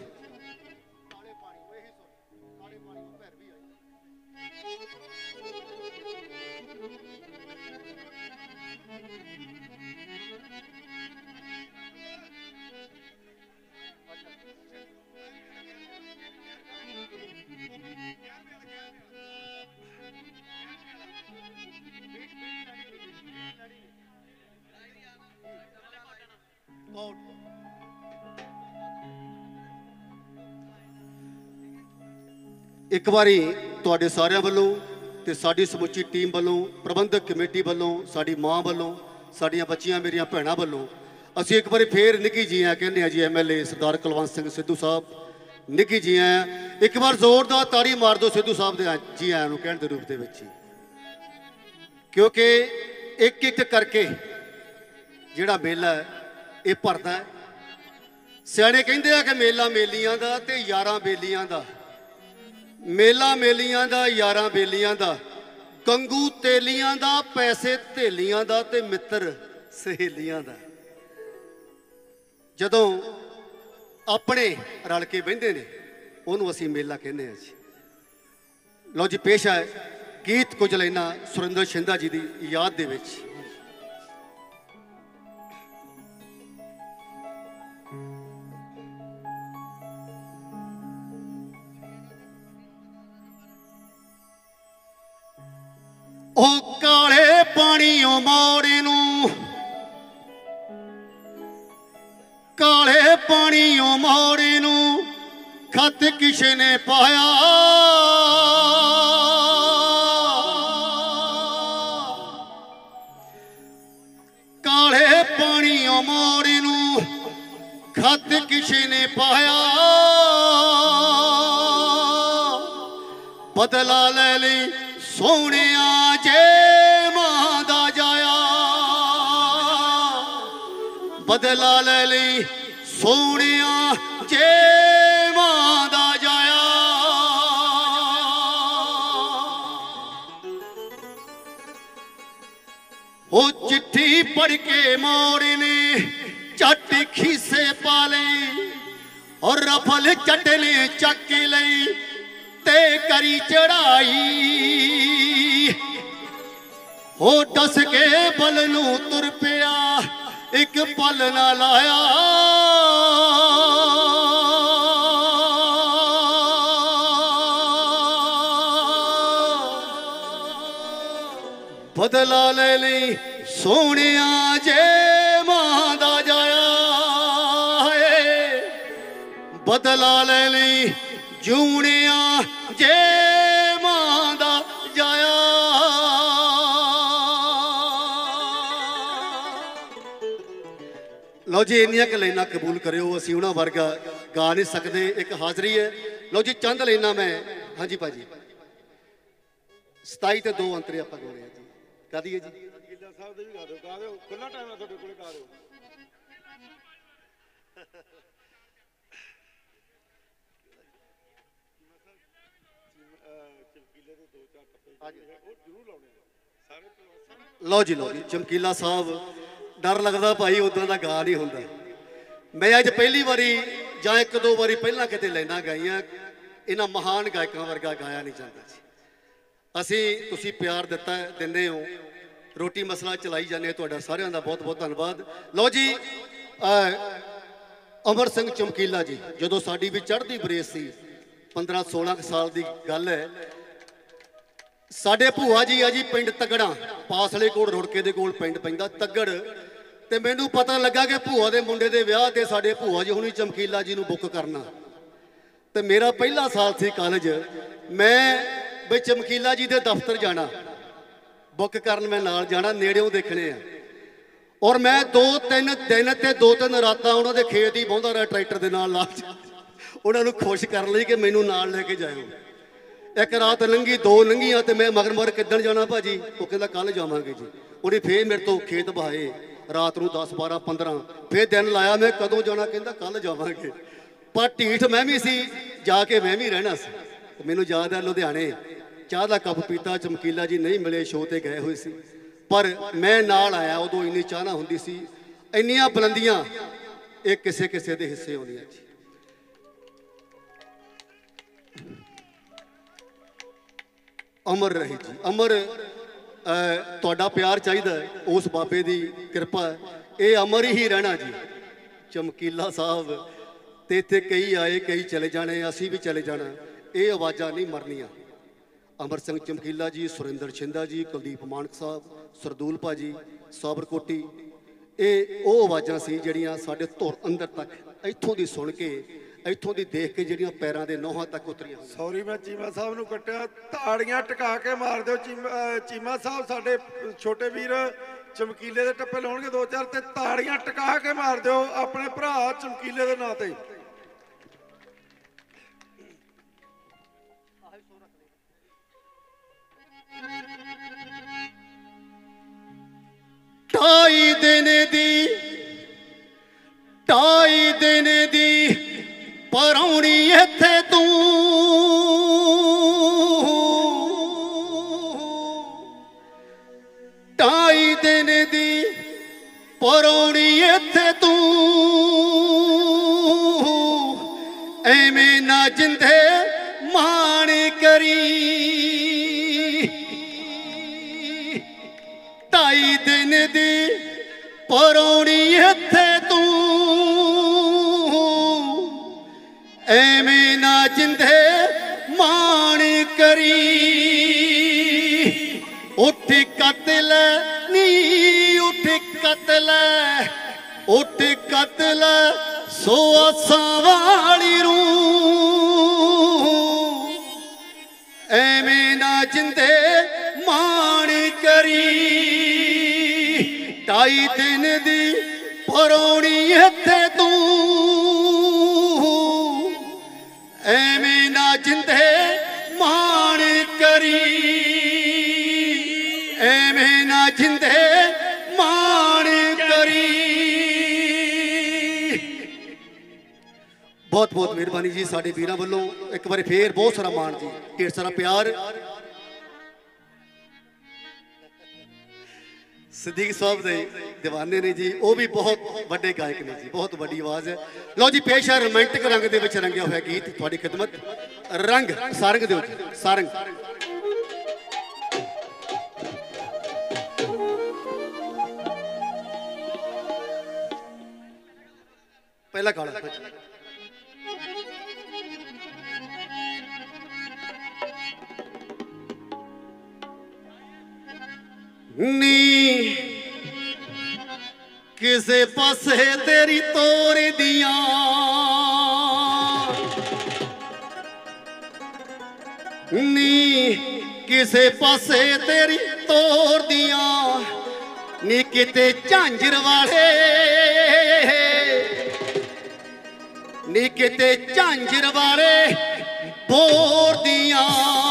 ਇੱਕ ਵਾਰੀ ਤੁਹਾਡੇ ਸਾਰਿਆਂ ਵੱਲੋਂ ਤੇ ਸਾਡੀ ਸਮੁੱਚੀ ਟੀਮ ਵੱਲੋਂ ਪ੍ਰਬੰਧਕ ਕਮੇਟੀ ਵੱਲੋਂ ਸਾਡੀ ਮਾਂ ਵੱਲੋਂ ਸਾਡੀਆਂ ਬੱਚੀਆਂ ਮੇਰੀਆਂ ਭੈਣਾਂ ਵੱਲੋਂ ਅਸੀਂ ਇੱਕ ਵਾਰੀ ਫੇਰ ਨਿੱਘੀ ਜੀ ਆ ਕਹਿੰਦੇ ਆ ਜੀ MLA ਸਰਦਾਰ ਕੁਲਵੰਤ ਸਿੰਘ ਸਿੱਧੂ ਸਾਹਿਬ ਨਿੱਘੀ ਜੀ ਆ ਇੱਕ ਵਾਰ ਜ਼ੋਰਦਾਰ ਤਾੜੀ ਮਾਰ ਦਿਓ ਸਿੱਧੂ ਸਾਹਿਬ ਦੇ ਜੀ ਆਇਆਂ ਨੂੰ ਕਹਿਣ ਦੇ ਰੂਪ ਦੇ ਵਿੱਚ ਹੀ, ਕਿਉਂਕਿ ਇੱਕ ਇੱਕ ਕਰਕੇ ਜਿਹੜਾ ਮੇਲਾ ਹੈ ਇਹ ਭਰਦਾ ਹੈ। ਸਿਆਣੇ ਕਹਿੰਦੇ ਆ ਕਿ ਮੇਲਾ ਮੇਲੀਆਂ ਦਾ ਤੇ ਯਾਰਾਂ ਬੇਲੀਆਂ ਦਾ, ਮੇਲਾ ਮੇਲੀਆਂ ਦਾ ਯਾਰਾਂ ਬੇਲੀਆਂ ਦਾ, ਗੰਗੂ ਤੇਲੀਆਂ ਦਾ, ਪੈਸੇ ਧੇਲੀਆਂ ਦਾ ਤੇ ਮਿੱਤਰ ਸਹੇਲੀਆਂ ਦਾ। ਜਦੋਂ ਆਪਣੇ ਰਲ ਕੇ ਬਹਿੰਦੇ ਨੇ ਉਹਨੂੰ ਅਸੀਂ ਮੇਲਾ ਕਹਿੰਦੇ ਹਾਂ ਜੀ। ਲਓ ਜੀ, ਪੇਸ਼ ਹੈ ਗੀਤ ਕੁਝ ਲਾਈਨਾਂ ਸੁਰਿੰਦਰ ਸ਼ਿੰਦਾ ਜੀ ਦੀ ਯਾਦ ਦੇ ਵਿੱਚ। ਉਹ ਕਾਲੇ ਪਾਣੀਓਂ ਮੋੜੇ ਨੂੰ, ਕਾਲੇ ਪਾਣੀਓਂ ਮੋੜੇ ਨੂੰ ਖਤ ਕਿਸੇ ਨੇ ਪਾਇਆ, ਕਾਲੇ ਪਾਣੀਓਂ ਮੋੜੇ ਨੂੰ ਖਤ ਕਿਸੇ ਨੇ ਪਾਇਆ, ਬਦਲਾ ਲੈ ਲਈ ਸੋਹਣਿਆ ਜੇ ਮਾਂ ਦਾ ਜਾਇਆ, ਬਦਲਾ ਲੈ ਲਈ ਸੋਹਣਿਆ ਜੇ ਮਾਂ ਦਾ ਜਾਇਆ। ਉਹ ਚਿੱਠੀ ਪੜ੍ਹ ਕੇ ਮੋੜੇ ਨੇ ਝੱਟ ਖੀਸੇ ਪਾ ਲਈ, ਔਰ ਰਫਲ ਚੱਟਨੇ ਚੱਕ ਲਈ ਤੇ ਕਰੀ ਚੜਾਈ। ਉਹ ਡਸ ਕੇ ਬਲ ਨੂੰ ਤੁਰ ਪਿਆ, ਇੱਕ ਪਲ ਨਾ ਲਾਇਆ, ਬਦਲਾ ਲੈ ਲਈ ਸੋਹਣਿਆ ਜੇ ਮਾਂ ਦਾ ਜਾਇਆ, ਬਦਲਾ ਲੈ ਲਈ ਜੂਣਿਆ ਜੇ ਮਾਂ ਦਾ ਜਾਇਆ। ਲਓ ਜੀ, ਇੰਨੀਆਂ ਕੁ ਲਾਈਨਾਂ ਕਬੂਲ ਕਰਿਓ, ਅਸੀਂ ਉਹਨਾਂ ਵਰਗਾ ਗਾ ਨਹੀਂ ਸਕਦੇ, ਇੱਕ ਹਾਜ਼ਰੀ ਹੈ। ਲਓ ਜੀ, ਚੰਦ ਲਾਈਨਾਂ ਮੈਂ, ਹਾਂਜੀ ਭਾਜੀ 27 ਤੇ 2 ਅੰਤਰੇ ਆਪਾਂ ਗਾਉਣੇ ਆ ਜੀ। ਗਾ ਦਈਏ ਜੀ? ਗਿੱਲਾ ਸਾਹਿਬ ਦੇ ਵੀ ਗਾ ਦਿਓ, ਗਾ ਦਿਓ, ਕਿੰਨਾ ਟਾਈਮ ਹੈ ਤੁਹਾਡੇ ਕੋਲੇ, ਗਾ ਦਿਓ। ਚਮਕੀਲੇ ਦੇ 2-4 ਟੱਪੇ ਉਹ ਜ਼ਰੂਰ ਲਾਉਣੇ ਸਾਰੇ। ਲਓ ਜੀ, ਲਓ ਜੀ, ਚਮਕੀਲਾ ਸਾਹਿਬ ਡਰ ਲੱਗਦਾ ਭਾਈ ਉਦਾਂ ਦਾ ਗਾ ਨਹੀਂ ਹੁੰਦਾ। ਮੈਂ ਅੱਜ ਪਹਿਲੀ ਵਾਰੀ ਜਾਂ 1-2 ਵਾਰੀ ਪਹਿਲਾਂ ਕਿਤੇ ਲਾਈਨਾਂ ਗਾਈਆਂ, ਇਹਨਾਂ ਮਹਾਨ ਗਾਇਕਾਂ ਵਰਗਾ ਗਾਇਆ ਨਹੀਂ ਜਾਂਦਾ ਜੀ। ਅਸੀਂ ਤੁਸੀਂ ਪਿਆਰ ਦਿੱਤਾ, ਦਿੰਦੇ ਹੋ, ਰੋਟੀ ਮਸਲਾ ਚਲਾਈ ਜਾਂਦੇ, ਤੁਹਾਡਾ ਸਾਰਿਆਂ ਦਾ ਬਹੁਤ ਬਹੁਤ ਧੰਨਵਾਦ। ਲਓ ਜੀ, ਅਮਰ ਸਿੰਘ ਚਮਕੀਲਾ ਜੀ, ਜਦੋਂ ਸਾਡੀ ਵੀ ਚੜ੍ਹਦੀ ਬਰੇਸ ਸੀ, 15-16 ਸਾਲ ਦੀ ਗੱਲ ਹੈ, ਸਾਡੇ ਭੂਆ ਜੀ ਆ ਜੀ ਪਿੰਡ ਤਗੜਾ, ਪਾਸਲੇ ਕੋਲ ਰੁੜਕੇ ਦੇ ਕੋਲ ਪਿੰਡ ਪੈਂਦਾ ਤਗੜ, ਤੇ ਮੈਨੂੰ ਪਤਾ ਲੱਗਾ ਕਿ ਭੂਆ ਦੇ ਮੁੰਡੇ ਦੇ ਵਿਆਹ ਤੇ ਸਾਡੇ ਭੂਆ ਜੀ ਹੁਣੀ ਚਮਕੀਲਾ ਜੀ ਨੂੰ ਬੁੱਕ ਕਰਨਾ, ਤੇ ਮੇਰਾ ਪਹਿਲਾ ਸਾਲ ਸੀ ਕਾਲਜ। ਮੈਂ ਬਈ ਚਮਕੀਲਾ ਜੀ ਦੇ ਦਫ਼ਤਰ ਜਾਣਾ, ਬੁੱਕ ਕਰਨ ਮੈਂ ਨਾਲ ਜਾਣਾ, ਨੇੜਿਓਂ ਦੇਖਣੇ ਆ, ਔਰ ਮੈਂ 2-3 ਦਿਨ ਤੇ 2-3 ਰਾਤਾਂ ਉਹਨਾਂ ਦੇ ਖੇਤ ਹੀ ਬਹੁੰਦਾ ਰਿਹਾ ਟਰੈਕਟਰ ਦੇ ਨਾਲ ਲਾ, ਉਹਨਾਂ ਨੂੰ ਖੁਸ਼ ਕਰਨ ਲਈ ਕਿ ਮੈਨੂੰ ਨਾਲ ਲੈ ਕੇ ਜਾਇਓ। ਇੱਕ ਰਾਤ ਲੰਘੀ, 2 ਲੰਘੀਆਂ, ਤੇ ਮੈਂ ਮਗਰ ਕਿੱਦਣ ਜਾਣਾ ਭਾਜੀ? ਉਹ ਕਹਿੰਦਾ ਕੱਲ ਜਾਵਾਂਗੇ ਜੀ। ਉਹਨੇ ਫੇਰ ਮੇਰੇ ਤੋਂ ਖੇਤ ਬਹਾਏ, ਰਾਤ ਨੂੰ 10-12-15, ਫੇਰ ਦਿਨ ਲਾਇਆ, ਮੈਂ ਕਦੋਂ ਜਾਣਾ? ਕਹਿੰਦਾ ਕੱਲ ਜਾਵਾਂਗੇ। ਪਰ ਢੀਠ ਮੈਂ ਵੀ ਸੀ, ਜਾ ਕੇ ਮੈਂ ਵੀ ਰਹਿਣਾ ਸੀ। ਮੈਨੂੰ ਯਾਦ ਹੈ ਲੁਧਿਆਣੇ ਚਾਹ ਦਾ ਕੱਪ ਪੀਤਾ, ਚਮਕੀਲਾ ਜੀ ਨਹੀਂ ਮਿਲੇ, ਸ਼ੋਅ ਤੇ ਗਏ ਹੋਏ ਸੀ, ਪਰ ਮੈਂ ਨਾਲ ਆਇਆ। ਉਦੋਂ ਇੰਨੀ ਚਾਹਨਾ ਹੁੰਦੀ ਸੀ, ਇੰਨੀਆਂ ਬੁਲੰਦੀਆਂ ਇਹ ਕਿਸੇ ਕਿਸੇ ਦੇ ਹਿੱਸੇ ਆਉਂਦੀਆਂ ਜੀ। ਅਮਰ ਰਹੇ ਜੀ, ਅਮਰ ਤੁਹਾਡਾ ਪਿਆਰ ਚਾਹੀਦਾ, ਉਸ ਬਾਬੇ ਦੀ ਕਿਰਪਾ, ਇਹ ਅਮਰ ਹੀ ਰਹਿਣਾ ਜੀ। ਚਮਕੀਲਾ ਸਾਹਿਬ ਤੇ ਇੱਥੇ ਕਈ ਆਏ, ਕਈ ਚਲੇ ਜਾਣੇ, ਅਸੀਂ ਵੀ ਚਲੇ ਜਾਣਾ, ਇਹ ਆਵਾਜ਼ਾਂ ਨਹੀਂ ਮਰਨੀਆਂ। ਅਮਰ ਸਿੰਘ ਚਮਕੀਲਾ ਜੀ, ਸੁਰਿੰਦਰ ਸ਼ਿੰਦਾ ਜੀ, ਕੁਲਦੀਪ ਮਾਨਕ ਸਾਹਿਬ, ਸਰਦੂਲ ਭਾਜੀ, ਸਾਬਰਕੋਟੀ, ਇਹ ਉਹ ਆਵਾਜ਼ਾਂ ਸੀ ਜਿਹੜੀਆਂ ਸਾਡੇ ਧੁਰ ਅੰਦਰ ਤੱਕ ਇੱਥੋਂ ਦੀ ਸੁਣ ਕੇ, ਇੱਥੋਂ ਦੀ ਦੇਖ ਕੇ ਜਿਹੜੀਆਂ ਪੈਰਾਂ ਦੇ ਨੋਹਾਂ ਤੱਕ ਉਤਰੀਆਂ। ਸੌਰੀ ਮੈਂ ਚੀਮਾ ਸਾਹਿਬ ਨੂੰ ਕੱਟਿਆ, ਤਾੜੀਆਂ ਟਿਕਾ ਕੇ ਮਾਰ ਦਿਓ। ਚੀਮਾ ਸਾਹਿਬ ਸਾਡੇ ਛੋਟੇ ਵੀਰ ਚਮਕੀਲੇ ਦੇ ਟੱਪੇ ਲਾਉਣਗੇ 2-4, ਤੇ ਤਾੜੀਆਂ ਟਿਕਾ ਕੇ ਮਾਰ ਦਿਓ ਆਪਣੇ ਭਰਾ ਚਮਕੀਲੇ ਦੇ ਨਾਂ ਤੇ। दिन दी ढाई दिन दी परौनी इत्थे तू ढाई दिन दी परौनी इत्थे तू एवें ना जिंदे मान करी ढाई दिन दी परौनी इत्थे तू एवें ना जिंदे मान करी उठ कतल नी उठ कतल उठ कतल सो आसां वाली रूह एवें ना जिंदे मान करी ढाई दिन दी परौनी इत्थे तू एवें ना जिंदे मान करी एवें ना जिंदे मान करी। बहुत बहुत मेहरबानी जी साडे वीरां वल्लों एक बार फिर बहुत सारा मान जी ढेर सारा प्यार। सिद्दीक साहब दे दीवाने ने जी वो भी बहुत बड़े गायक ने जी बहुत बड़ी आवाज़ है। लो जी पेश है रोमांटिक रंग दे विच रंगिया होया गीत तुहाडी खिदमत रंग सारंग दे सारंग। पहला गाना नी किसे पासे तेरी तोर दिया नी किसे पासे तेरी तोर दिया नी किते झांझर वाले नी किते झांझर वाले बोर दिया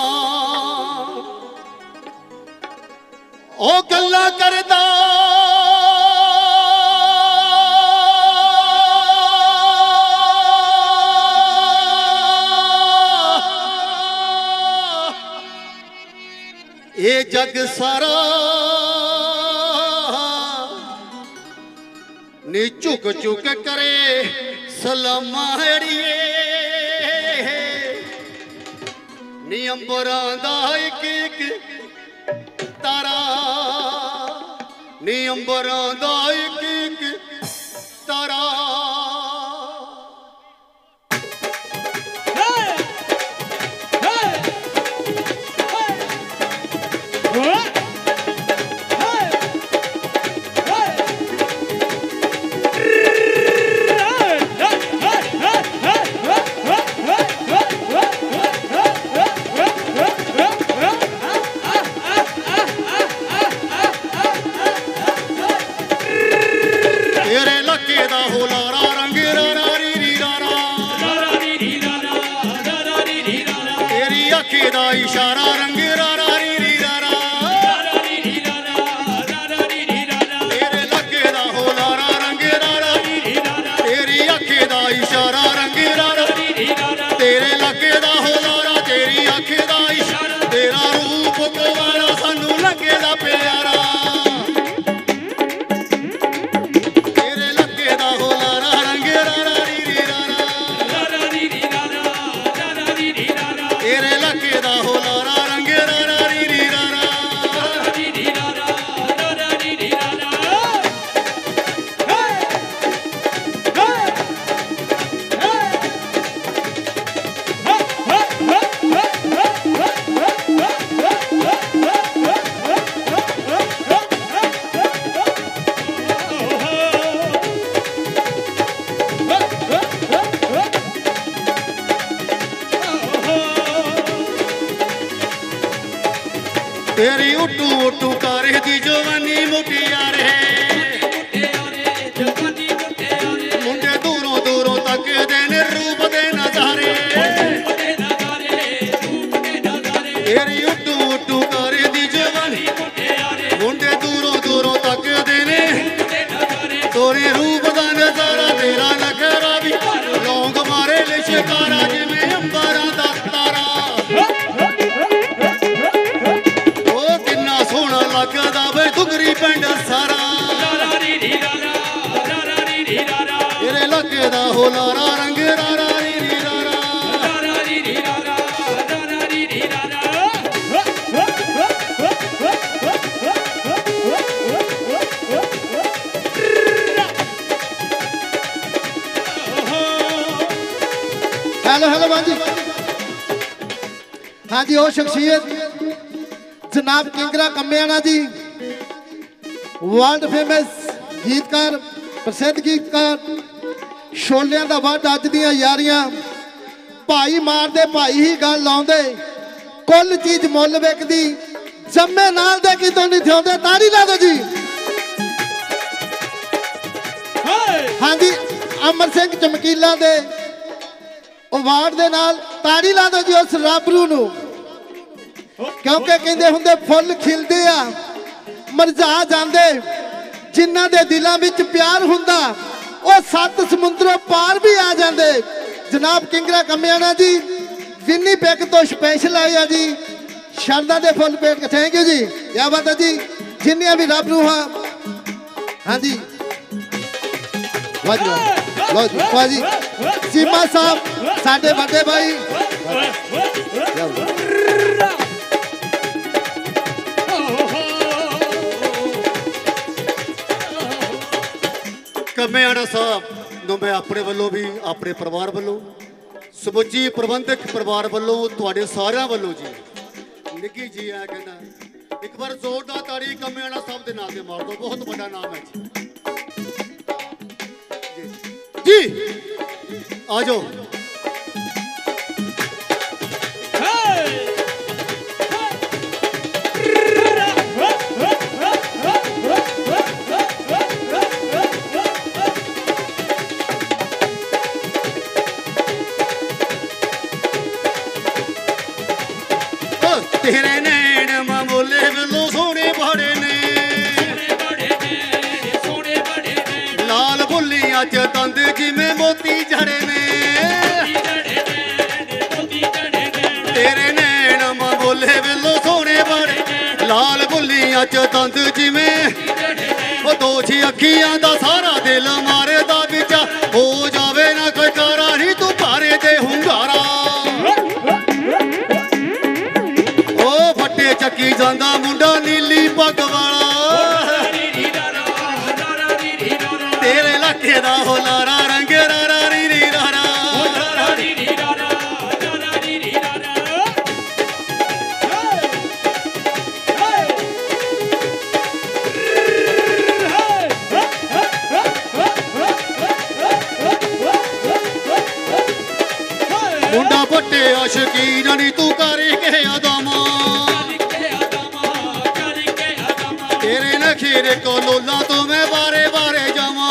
ओ गल्ला करदा ये जग सारा नी झुक झुक करे सलामा अड़िए नी अंबरां दा इक इक तारा नी अंबरां दा इक इक तारा इशारा रंग रारा री री रारा तेरे लगे दा हो लारा रंग रारा तेरी अखे दा इशारा रंग रारा तेरे लगे दा हो लारा तेरी अखे दा इशारा तेरा रूप कुवारा सानू लगे दा प्यारा तेरे लगे दा हो लारा रंग रारा री री रारा तेरे लगे दा हो तेरी उटू उटू कारे दी जवानी मुटियारे मुंडे दूरों दूरों तक देने रूप दे नजारे तेरी उटू उटू कारे दी जवानी मुंडे दूरों दूरों तक देने ਲੱਗਦਾ ਵੇ ਦੁਗਰੀ ਪਿੰਡ ਸਾਰਾ ਰਾਰਾ ਰੀ ਰੀ ਰਾਰਾ ਰਾਰਾ ਰੀ ਰੀ ਰਾਰਾ ਤੇਰੇ ਲੱਗੇ ਦਾ ਹੋ ਲਾਰਾ ਰੰਗ ਰਾਰਾ ਰੀ ਰੀ ਰਾਰਾ ਰਾਰਾ ਰੀ ਰੀ ਰਾਰਾ ਰਾਰਾ ਰੀ ਰੀ ਰਾਰਾ हेलो हेलो भाजी हाँ जी वो शख्सियत जनाब किंगरा कम्याना जी वर्ल्ड फेमस गीतकार प्रसिद्ध गीतकार शोलियां दा वध अज दियां यारियां भाई मारदे भाई ही गल लाउंदे कुल चीज मुल विकदी जम्मे नाल दे कितों नहीं थियोंदे ताड़ी ला दो जी हाँ जी अमर सिंह चमकीला दे अवार्ड दे नाल ताड़ी ला दो जी उस राबरू नूं क्योंकि कहंदे हुंदे फुੱਲ खिलदे आ मरझा जांदे जिन्हां दे दिलां विच प्यार हुंदा ਉਹ सत्त समुंदरों पार भी आ जाते जनाब किंगरा कम्याना जी विन्नीपेग तो स्पैशल आए आ जी शरदा दे फुल पेट के थैंक यू जी क्या बात है जी जिन्नियां भी रब रूह हाँ जी वाह जी वाह जी चीमा साहब साडे बड़े भाई कम्याना साहब ਨੂੰ मैं अपने वालों भी अपने परिवार वालों ਸਮੁੱਚੀ प्रबंधक परिवार वालों ਤੁਹਾਡੇ ਸਾਰਿਆਂ ਵੱਲੋਂ ਜੀ ਨਿੱਕੀ ਜੀ ਆ ਕਹਿੰਦਾ ਇੱਕ ਵਾਰ ਜ਼ੋਰਦਾਰ ਤਾੜੀ ਕਮਿਆਣਾ ਸਾਹਿਬ ਦੇ ਨਾਮ ਤੇ ਮਾਰ ਦਿਓ ਬਹੁਤ ਵੱਡਾ ਨਾਮ ਹੈ ਜੀ ਜੀ ਆ ਜਾਓ तेरे नैन मामूले बिल्लो सोने बड़े ने लाल बुलियां च तंद जिमें मोती झड़े ने तेरे नैन मामूले बिल्लो सोने बड़े लाल बुलियां च तंद जिमें दोछी अखियां दा सारा दिल मारे दा बिचा हो जावे ना कोई कारा नहीं तू भारे दे हुंगारा ਚੱਕੀ ਜਾਂਦਾ ਮੁੰਡਾ ਨੀਲੀ ਪੱਗ ਵਾਲਾ ਤੇਰੇ ਲੱਖੇ ਦਾ ਹੋ ਲਾਰਾ ਰੰਗ ਰਾਰਾ ਰੀ ਰੀ ਰਾਰਾ ਮੁੰਡਾ ਵੱਟੇ ਆਸ਼ਕੀਨ ਨੀ ਤੂੰ ਕਰੇ ਕੇ ਆਦਮਾ तेरे नखीरे को लोला तो मैं बारे बारे जावा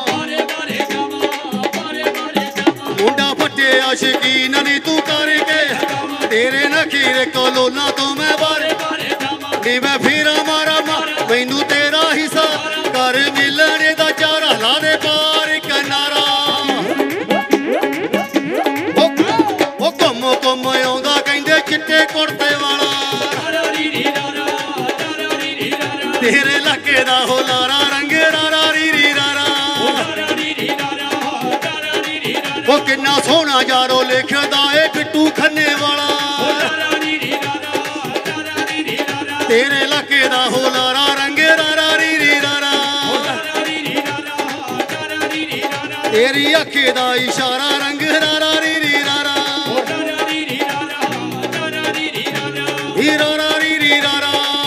मुंडा फटे आशिकीन नी तू करके तेरे नखीरे को लोला तो मैं बारे नी मैं फिर मारा मैनू तेरा हिस्सा कर मिलने दा चारा ला दे पार किनारा ओ कम कम आउंदा कहंदे चिट्टे कुर्ते वाला तेरे लगे दा हो लारा रंग रारा री री रारा वो किन्ना सोहना यारो लिखदा है बिट्टू खन्ने वाला तेरे लगे दा हो लारा रंग रारा री री रारा तेरी अखे दा इशारा रंग रारा री री रारा हीरा री री रारा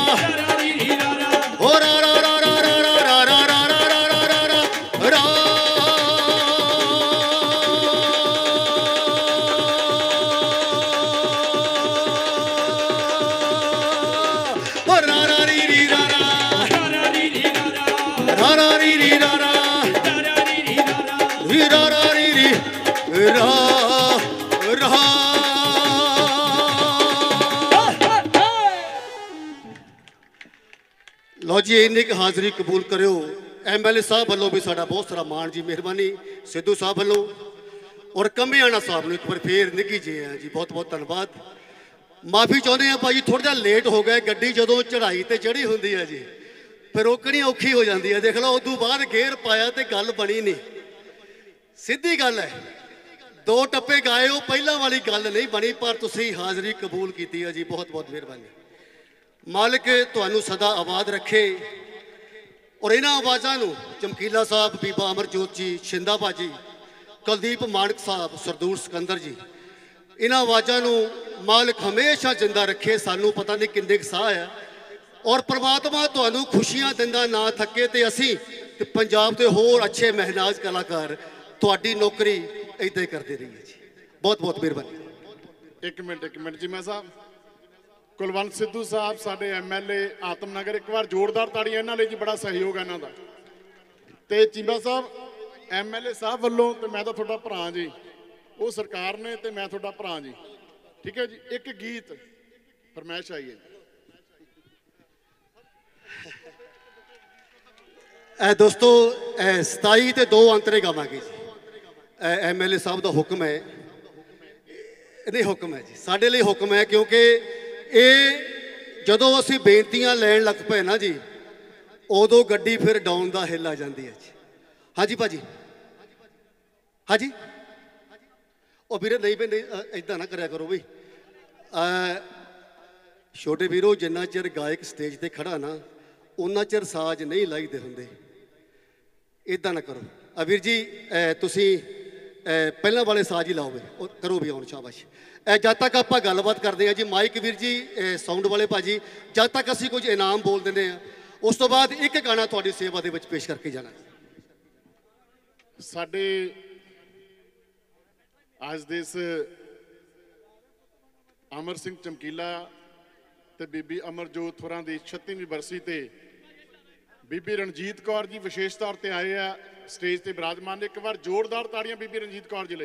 लो जी इन्नी की हाज़री कबूल करो MLA साहब वालों भी साड़ा बहुत सारा मान जी मेहरबानी सिद्धू साहब वालों और कम्याना साहब ने एक बार फिर निकी जी हैं जी बहुत बहुत धन्यवाद ਮਾਫੀ ਚਾਹੁੰਦੇ ਆ ਭਾਜੀ, ਥੋੜਾ ਜਿਹਾ ਲੇਟ ਹੋ ਗਏ। ਗੱਡੀ ਜਦੋਂ ਚੜ੍ਹਾਈ ਤੇ ਚੜ੍ਹੀ ਹੁੰਦੀ ਹੈ ਜੀ, ਫਿਰ ਰੋਕਣੀ ਔਖੀ ਹੋ ਜਾਂਦੀ ਹੈ। ਦੇਖ ਲਓ ਉਦੋਂ ਬਾਅਦ ਗੇਅਰ ਪਾਇਆ ਤੇ ਗੱਲ ਬਣੀ ਨਹੀਂ। ਸਿੱਧੀ ਗੱਲ ਹੈ, 2 ਟੱਪੇ ਗਾਏ, ਉਹ ਪਹਿਲਾਂ ਵਾਲੀ ਗੱਲ ਨਹੀਂ ਬਣੀ, ਪਰ ਤੁਸੀਂ ਹਾਜ਼ਰੀ ਕਬੂਲ ਕੀਤੀ ਹੈ ਜੀ। ਬਹੁਤ ਬਹੁਤ ਮਿਹਰਬਾਨੀ। ਮਾਲਕ ਤੁਹਾਨੂੰ ਸਦਾ ਆਬਾਦ ਰੱਖੇ। ਔਰ ਇਹਨਾਂ ਆਵਾਜ਼ਾਂ ਨੂੰ ਚਮਕੀਲਾ ਸਾਹਿਬ, ਬੀਬਾ ਅਮਰਜੋਤ ਜੀ, ਸ਼ਿੰਦਾ ਭਾਜੀ, ਕੁਲਦੀਪ ਮਾਨਕ ਸਾਹਿਬ, ਸਰਦੂਰ ਸਿਕੰਦਰ ਜੀ, ਇਹਨਾਂ ਆਵਾਜ਼ਾਂ ਨੂੰ ਮਾਲਕ ਹਮੇਸ਼ਾ ਜਿੰਦਾ ਰੱਖੇ। ਸਾਨੂੰ ਪਤਾ ਨਹੀਂ ਕਿੰਨੇ ਕੁ ਸਾਹ ਆ। ਔਰ ਪ੍ਰਮਾਤਮਾ ਤੁਹਾਨੂੰ ਖੁਸ਼ੀਆਂ ਦਿੰਦਾ ਨਾ ਥੱਕੇ, ਤੇ ਅਸੀਂ ਤੇ ਪੰਜਾਬ ਦੇ ਹੋਰ ਅੱਛੇ ਮਹਿਨਾਜ਼ ਕਲਾਕਾਰ ਤੁਹਾਡੀ ਨੌਕਰੀ ਇੱਦਾਂ ਹੀ ਕਰਦੇ ਰਹੀਏ ਜੀ। ਬਹੁਤ ਬਹੁਤ ਮਿਹਰਬਾਨੀ। ਇੱਕ ਮਿੰਟ ਜੀ। ਮੈਂ ਸਾਹਿਬ ਕੁਲਵੰਤ ਸਿੱਧੂ ਸਾਹਿਬ ਸਾਡੇ ਐਮਐਲਏ ਆਤਮਨਗਰ, ਇੱਕ ਵਾਰ ਜ਼ੋਰਦਾਰ ਤਾੜੀਆਂ ਇਹਨਾਂ ਲਈ ਜੀ, ਬੜਾ ਸਹਿਯੋਗ ਹੈ ਇਹਨਾਂ ਦਾ। ਤੇ ਚੀਮਾ ਸਾਹਿਬ ਐਮਐਲਏ ਸਾਹਿਬ ਵੱਲੋਂ, ਤੇ ਮੈਂ ਤਾਂ ਤੁਹਾਡਾ ਭਰਾ ਜੀ, ਉਹ ਸਰਕਾਰ ਨੇ ਤੇ ਮੈਂ ਤੁਹਾਡਾ ਭਰਾ ਜੀ, ਠੀਕ ਹੈ ਜੀ। ਇੱਕ ਗੀਤ ਫਰਮਾਇਸ਼ ਆਈ ਹੈ ਜੀ। ਦੋਸਤੋ 27 ਤੇ 2 ਅੰਤਰੇ ਗਾਵਾਂਗੇ ਜੀ। ਐਮਐਲਏ ਸਾਹਿਬ ਦਾ ਹੁਕਮ ਹੈ, ਨਹੀਂ ਹੁਕਮ ਹੈ ਜੀ, ਸਾਡੇ ਲਈ ਹੁਕਮ ਹੈ। ਕਿਉਂਕਿ ਇਹ ਜਦੋਂ ਅਸੀਂ ਬੇਨਤੀਆਂ ਲੈਣ ਲੱਗ ਪਏ ਨਾ ਜੀ, ਉਦੋਂ ਗੱਡੀ ਫਿਰ ਡਾਊਨ ਦਾ ਹਿੱਲ ਆ ਜਾਂਦੀ ਹੈ ਜੀ। ਹਾਂਜੀ ਭਾਜੀ, ਹਾਂਜੀ। ਉਹ ਵੀਰੇ ਨਹੀਂ ਵੀ ਨਹੀਂ, ਇੱਦਾਂ ਨਾ ਕਰਿਆ ਕਰੋ ਵੀ। ਛੋਟੇ ਵੀਰੋ, ਜਿੰਨਾ ਚਿਰ ਗਾਇਕ ਸਟੇਜ ਤੇ ਖੜਾ ਨਾ, ਉਹਨਾਂ ਚਿਰ ਸਾਜ਼ ਨਹੀਂ ਲਾਈਦੇ ਹੁੰਦੇ। ਇੱਦਾਂ ਨਾ ਕਰੋ। ਵੀਰ ਜੀ ਤੁਸੀਂ ਪਹਿਲਾਂ ਵਾਲੇ ਸਾਜ਼ ਹੀ ਲਾਓ ਵੀ, ਉਹ ਕਰੋ ਵੀ ਆਉਣ। ਸ਼ਾਬਾਸ਼। ਜਦ ਤੱਕ ਆਪਾਂ ਗੱਲਬਾਤ ਕਰਦੇ ਹਾਂ ਜੀ, ਮਾਈਕ ਵੀਰ ਜੀ, ਸਾਊਂਡ ਵਾਲੇ ਭਾਜੀ, ਜਦ ਤੱਕ ਅਸੀਂ ਕੁਝ ਇਨਾਮ ਬੋਲ ਦਿੰਦੇ ਹਾਂ, ਉਸ ਤੋਂ ਬਾਅਦ ਇੱਕ ਗਾਣਾ ਤੁਹਾਡੀ ਸੇਵਾ ਦੇ ਵਿੱਚ ਪੇਸ਼ ਕਰਕੇ ਜਾਣਾ। ਸਾਡੇ ਅੱਜ ਦੇ ਇਸ ਅਮਰ ਸਿੰਘ ਚਮਕੀਲਾ ਤੇ ਬੀਬੀ ਅਮਰਜੋਤ ਹੋਰਾਂ ਦੀ 36ਵੀਂ ਬਰਸੀ ਤੇ ਬੀਬੀ ਰਣਜੀਤ ਕੌਰ ਜੀ ਵਿਸ਼ੇਸ਼ ਤੌਰ ਤੇ ਆਏ ਆ, ਸਟੇਜ ਤੇ ਬਿਰਾਜਮਾਨ ਨੇ। ਇੱਕ ਵਾਰ ਜ਼ੋਰਦਾਰ ਤਾੜੀਆਂ ਬੀਬੀ ਰਣਜੀਤ ਕੌਰ ਜੀ ਲਈ।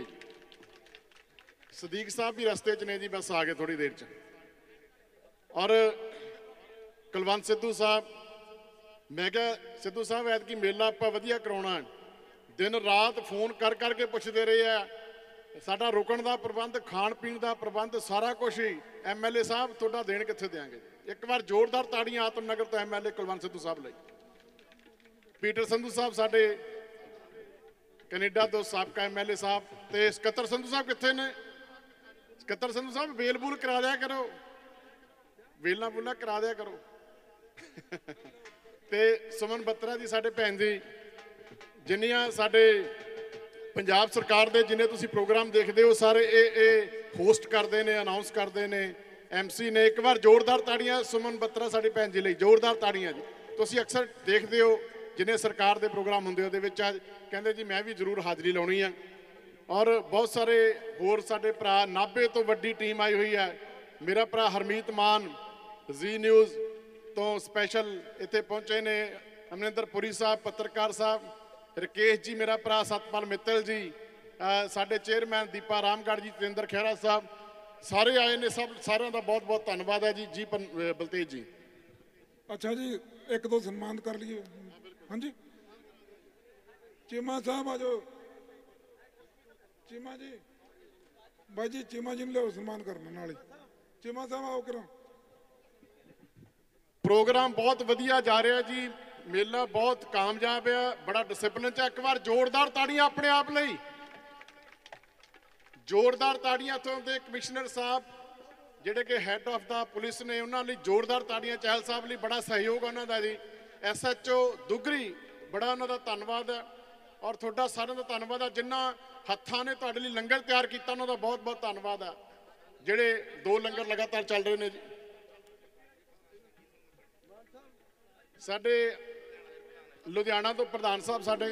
ਸਦੀਕ ਸਾਹਿਬ ਵੀ ਰਸਤੇ 'ਚ ਨੇ ਜੀ, ਬਸ ਆ ਗਏ ਥੋੜੀ ਦੇਰ 'ਚ। ਔਰ ਕੁਲਵੰਤ ਸਿੱਧੂ ਸਾਹਿਬ, ਮੈਂ ਕਿਹਾ ਸਿੱਧੂ ਸਾਹਿਬ ਐਤਕੀ ਮੇਲਾ ਆਪਾਂ ਵਧੀਆ ਕਰਾਉਣਾ। ਦਿਨ ਰਾਤ ਫੋਨ ਕਰ ਕਰਕੇ ਪੁੱਛਦੇ ਰਹੇ ਆ, ਸਾਡਾ ਰੁਕਣ ਦਾ ਪ੍ਰਬੰਧ, ਖਾਣ ਪੀਣ ਦਾ ਪ੍ਰਬੰਧ, ਸਾਰਾ ਕੁਝ ਹੀ। ਐਮਐਲਏ ਸਾਹਿਬ ਤੁਹਾਡਾ ਦੇਣ ਕਿੱਥੇ ਦਿਆਂਗੇ। ਇੱਕ ਵਾਰ ਜ਼ੋਰਦਾਰ ਤਾੜੀਆਂ ਆਤਮਨਗਰ ਤੋਂ ਐਮਐਲਏ ਕੁਲਵੰਤ ਸਿੱਧੂ ਸਾਹਿਬ ਲਈ। ਪੀਟਰ ਸੰਧੂ ਸਾਹਿਬ ਸਾਡੇ ਕੈਨੇਡਾ ਤੋਂ ਸਾਬਕਾ ਐਮਐਲਏ ਸਾਹਿਬ, ਤੇ ਸਕੱਤਰ ਸੰਧੂ ਸਾਹਿਬ ਕਿੱਥੇ ਨੇ? ਸਕੱਤਰ ਸੰਧੂ ਸਾਹਿਬ ਵੇਲ ਬੂਲ ਕਰਾ ਦਿਆ ਕਰੋ, ਵੇਲਾਂ ਬੂਲਾਂ ਕਰਾ ਦਿਆ ਕਰੋ। ਤੇ ਸੁਮਨ ਬੱਤਰਾ ਜੀ ਸਾਡੇ ਭੈਣ ਜੀ, ਜਿੰਨੀਆਂ ਸਾਡੇ ਪੰਜਾਬ ਸਰਕਾਰ ਦੇ ਜਿੰਨੇ ਤੁਸੀਂ ਪ੍ਰੋਗਰਾਮ ਦੇਖਦੇ ਹੋ ਸਾਰੇ ਇਹ ਹੋਸਟ ਕਰਦੇ ਨੇ, ਅਨਾਉਂਸ ਕਰਦੇ ਨੇ, ਐਮਸੀ ਨੇ। ਇੱਕ ਵਾਰ ਜ਼ੋਰਦਾਰ ਤਾੜੀਆਂ ਸੁਮਨ ਬੱਤਰਾ ਸਾਡੀ ਭੈਣ ਜੀ ਲਈ, ਜ਼ੋਰਦਾਰ ਤਾੜੀਆਂ ਜੀ। ਤੁਸੀਂ ਅਕਸਰ ਦੇਖਦੇ ਹੋ ਜਿੰਨੇ ਸਰਕਾਰ ਦੇ ਪ੍ਰੋਗਰਾਮ ਹੁੰਦੇ ਉਹਦੇ ਵਿੱਚ ਅੱਜ ਕਹਿੰਦੇ ਜੀ ਮੈਂ ਵੀ ਜ਼ਰੂਰ ਹਾਜ਼ਰੀ ਲਾਉਣੀ ਆ। ਔਰ ਬਹੁਤ ਸਾਰੇ ਹੋਰ ਸਾਡੇ ਭਰਾ, ਨਾਭੇ ਤੋਂ ਵੱਡੀ ਟੀਮ ਆਈ ਹੋਈ ਹੈ। ਮੇਰਾ ਭਰਾ ਹਰਮੀਤ ਮਾਨ ਜ਼ੀ ਨਿਊਜ਼ ਤੋਂ ਸਪੈਸ਼ਲ ਇੱਥੇ ਪਹੁੰਚੇ ਨੇ। ਅਮਰਿੰਦਰ ਪੁਰੀ ਸਾਹਿਬ, ਪੱਤਰਕਾਰ ਸਾਹਿਬ, ਰਕੇਸ਼ ਜੀ, ਮੇਰਾ ਭਰਾ ਸਤਪਾਲ ਮਿੱਤਲ ਜੀ, ਸਾਡੇ ਚੇਅਰਮੈਨ ਦੀਪਾ ਰਾਮਗੜ੍ਹ ਜੀ, ਤੇਂਦਰ ਖਹਿਰਾ ਸਾਹਿਬ, ਸਾਰੇ ਆਏ ਨੇ। ਸਾਰਿਆਂ ਦਾ ਬਹੁਤ ਬਹੁਤ ਧੰਨਵਾਦ ਹੈ ਜੀ। ਬਲਤੇਜ ਜੀ। ਅੱਛਾ ਜੀ, ਇੱਕ ਦੋ ਸਨਮਾਨ ਕਰ ਲਈਏ। ਹਾਂਜੀ ਚੀਮਾ ਸਾਹਿਬ ਆ ਜਾਓ। ਚੀਮਾ ਜੀ, ਬਾਈ ਜੀ ਚੀਮਾ ਜੀ ਨੂੰ ਲਿਆਓ ਸਨਮਾਨ ਕਰਨ ਨਾਲ ਹੀ। ਚੀਮਾ ਸਾਹਿਬ ਆਓ ਕਰੋ। ਪ੍ਰੋਗਰਾਮ ਬਹੁਤ ਵਧੀਆ ਜਾ ਰਿਹਾ ਜੀ, ਮੇਲਾ ਬਹੁਤ ਕਾਮਯਾਬ ਆ, ਬੜਾ ਡਿਸਪਲਿਨ ਚ। ਇੱਕ ਵਾਰ ਜ਼ੋਰਦਾਰ ਤਾੜੀਆਂ ਆਪਣੇ ਆਪ ਲਈ, ਜ਼ੋਰਦਾਰ ਤਾੜੀਆਂ ਇੱਥੋਂ ਦੇ ਕਮਿਸ਼ਨਰ ਸਾਹਿਬ ਜਿਹੜੇ ਕਿ ਹੈੱਡ ਆਫ ਦਾ ਪੁਲਿਸ ਨੇ, ਉਹਨਾਂ ਲਈ ਜ਼ੋਰਦਾਰ ਤਾੜੀਆਂ। ਚਹਿਲ ਸਾਹਿਬ ਲਈ ਬੜਾ ਸਹਿਯੋਗ ਉਹਨਾਂ ਦਾ ਜੀ। ਐਸਐਚਓ ਦੁਗਰੀ, ਬੜਾ ਉਹਨਾਂ ਦਾ ਧੰਨਵਾਦ ਹੈ। ਔਰ ਤੁਹਾਡਾ ਸਾਰਿਆਂ ਦਾ ਧੰਨਵਾਦ ਹੈ ਜਿਨ੍ਹਾਂ ਹੱਥਾਂ ਨੇ ਤੁਹਾਡੇ ਲਈ ਲੰਗਰ ਤਿਆਰ ਕੀਤਾ, ਉਹਨਾਂ ਦਾ ਬਹੁਤ ਬਹੁਤ ਧੰਨਵਾਦ ਹੈ। ਜਿਹੜੇ 2 ਲੰਗਰ ਲਗਾਤਾਰ ਚੱਲ ਰਹੇ ਨੇ ਜੀ। ਸਾਡੇ ਲੁਧਿਆਣਾ ਤੋਂ ਪ੍ਰਧਾਨ ਸਾਹਿਬ ਸਾਡੇ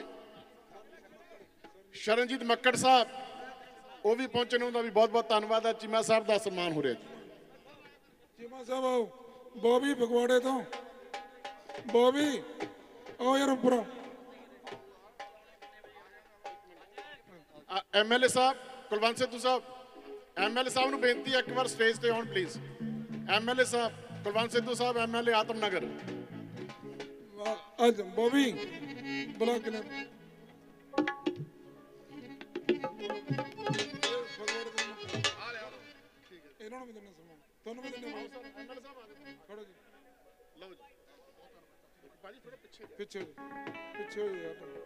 ਸ਼ਰਨਜੀਤ ਮੱਕੜ ਸਾਹਿਬ, ਉਹ ਵੀ ਪਹੁੰਚੇ ਨੇ, ਉਹਨਾਂ ਦਾ ਵੀ ਬਹੁਤ ਬਹੁਤ ਧੰਨਵਾਦ ਹੈ। ਚੀਮਾ ਸਾਹਿਬ ਦਾ ਸਨਮਾਨ ਹੋ ਰਿਹਾ ਜੀ। ਚੀਮਾ ਸਾਹਿਬ ਆਓ। ਬੋਬੀ ਫਗਵਾੜੇ ਤੋਂ, ਬੋਬੀ ਆਓ ਯਾਰ ਉੱਪਰ। ਐਮਐਲਏ ਸਾਹਿਬ ਕੁਲਵੰਤ ਸਿੱਧੂ ਸਾਹਿਬ, ਐਮਐਲਏ ਸਾਹਿਬ ਨੂੰ ਬੇਨਤੀ ਹੈ ਇੱਕ ਵਾਰ ਸਟੇਜ ਤੇ ਆਉਣ please. MLA Sahib Kulwant Sidhu Sahib, MLA Atamnagar. ਅੱਜ ਬੋਬੀ ਬੁਲਾ ਕੇ ਇਹਨਾਂ ਨੂੰ ਵੀ ਦੇਣਾ ਸਨਮਾਨ। ਤੁਹਾਨੂੰ ਵੀ ਦਿੰਦੇ ਬਾਈ ਖੜੋ ਜੀ ਲਓ ਜੀ ਭਾਜੀ ਥੋੜਾ ਪਿੱਛੇ ਪਿੱਛੇ ਹੋ ਜਾਓ, ਪਿੱਛੇ ਹੋ ਜਾਓ ਯਾਰ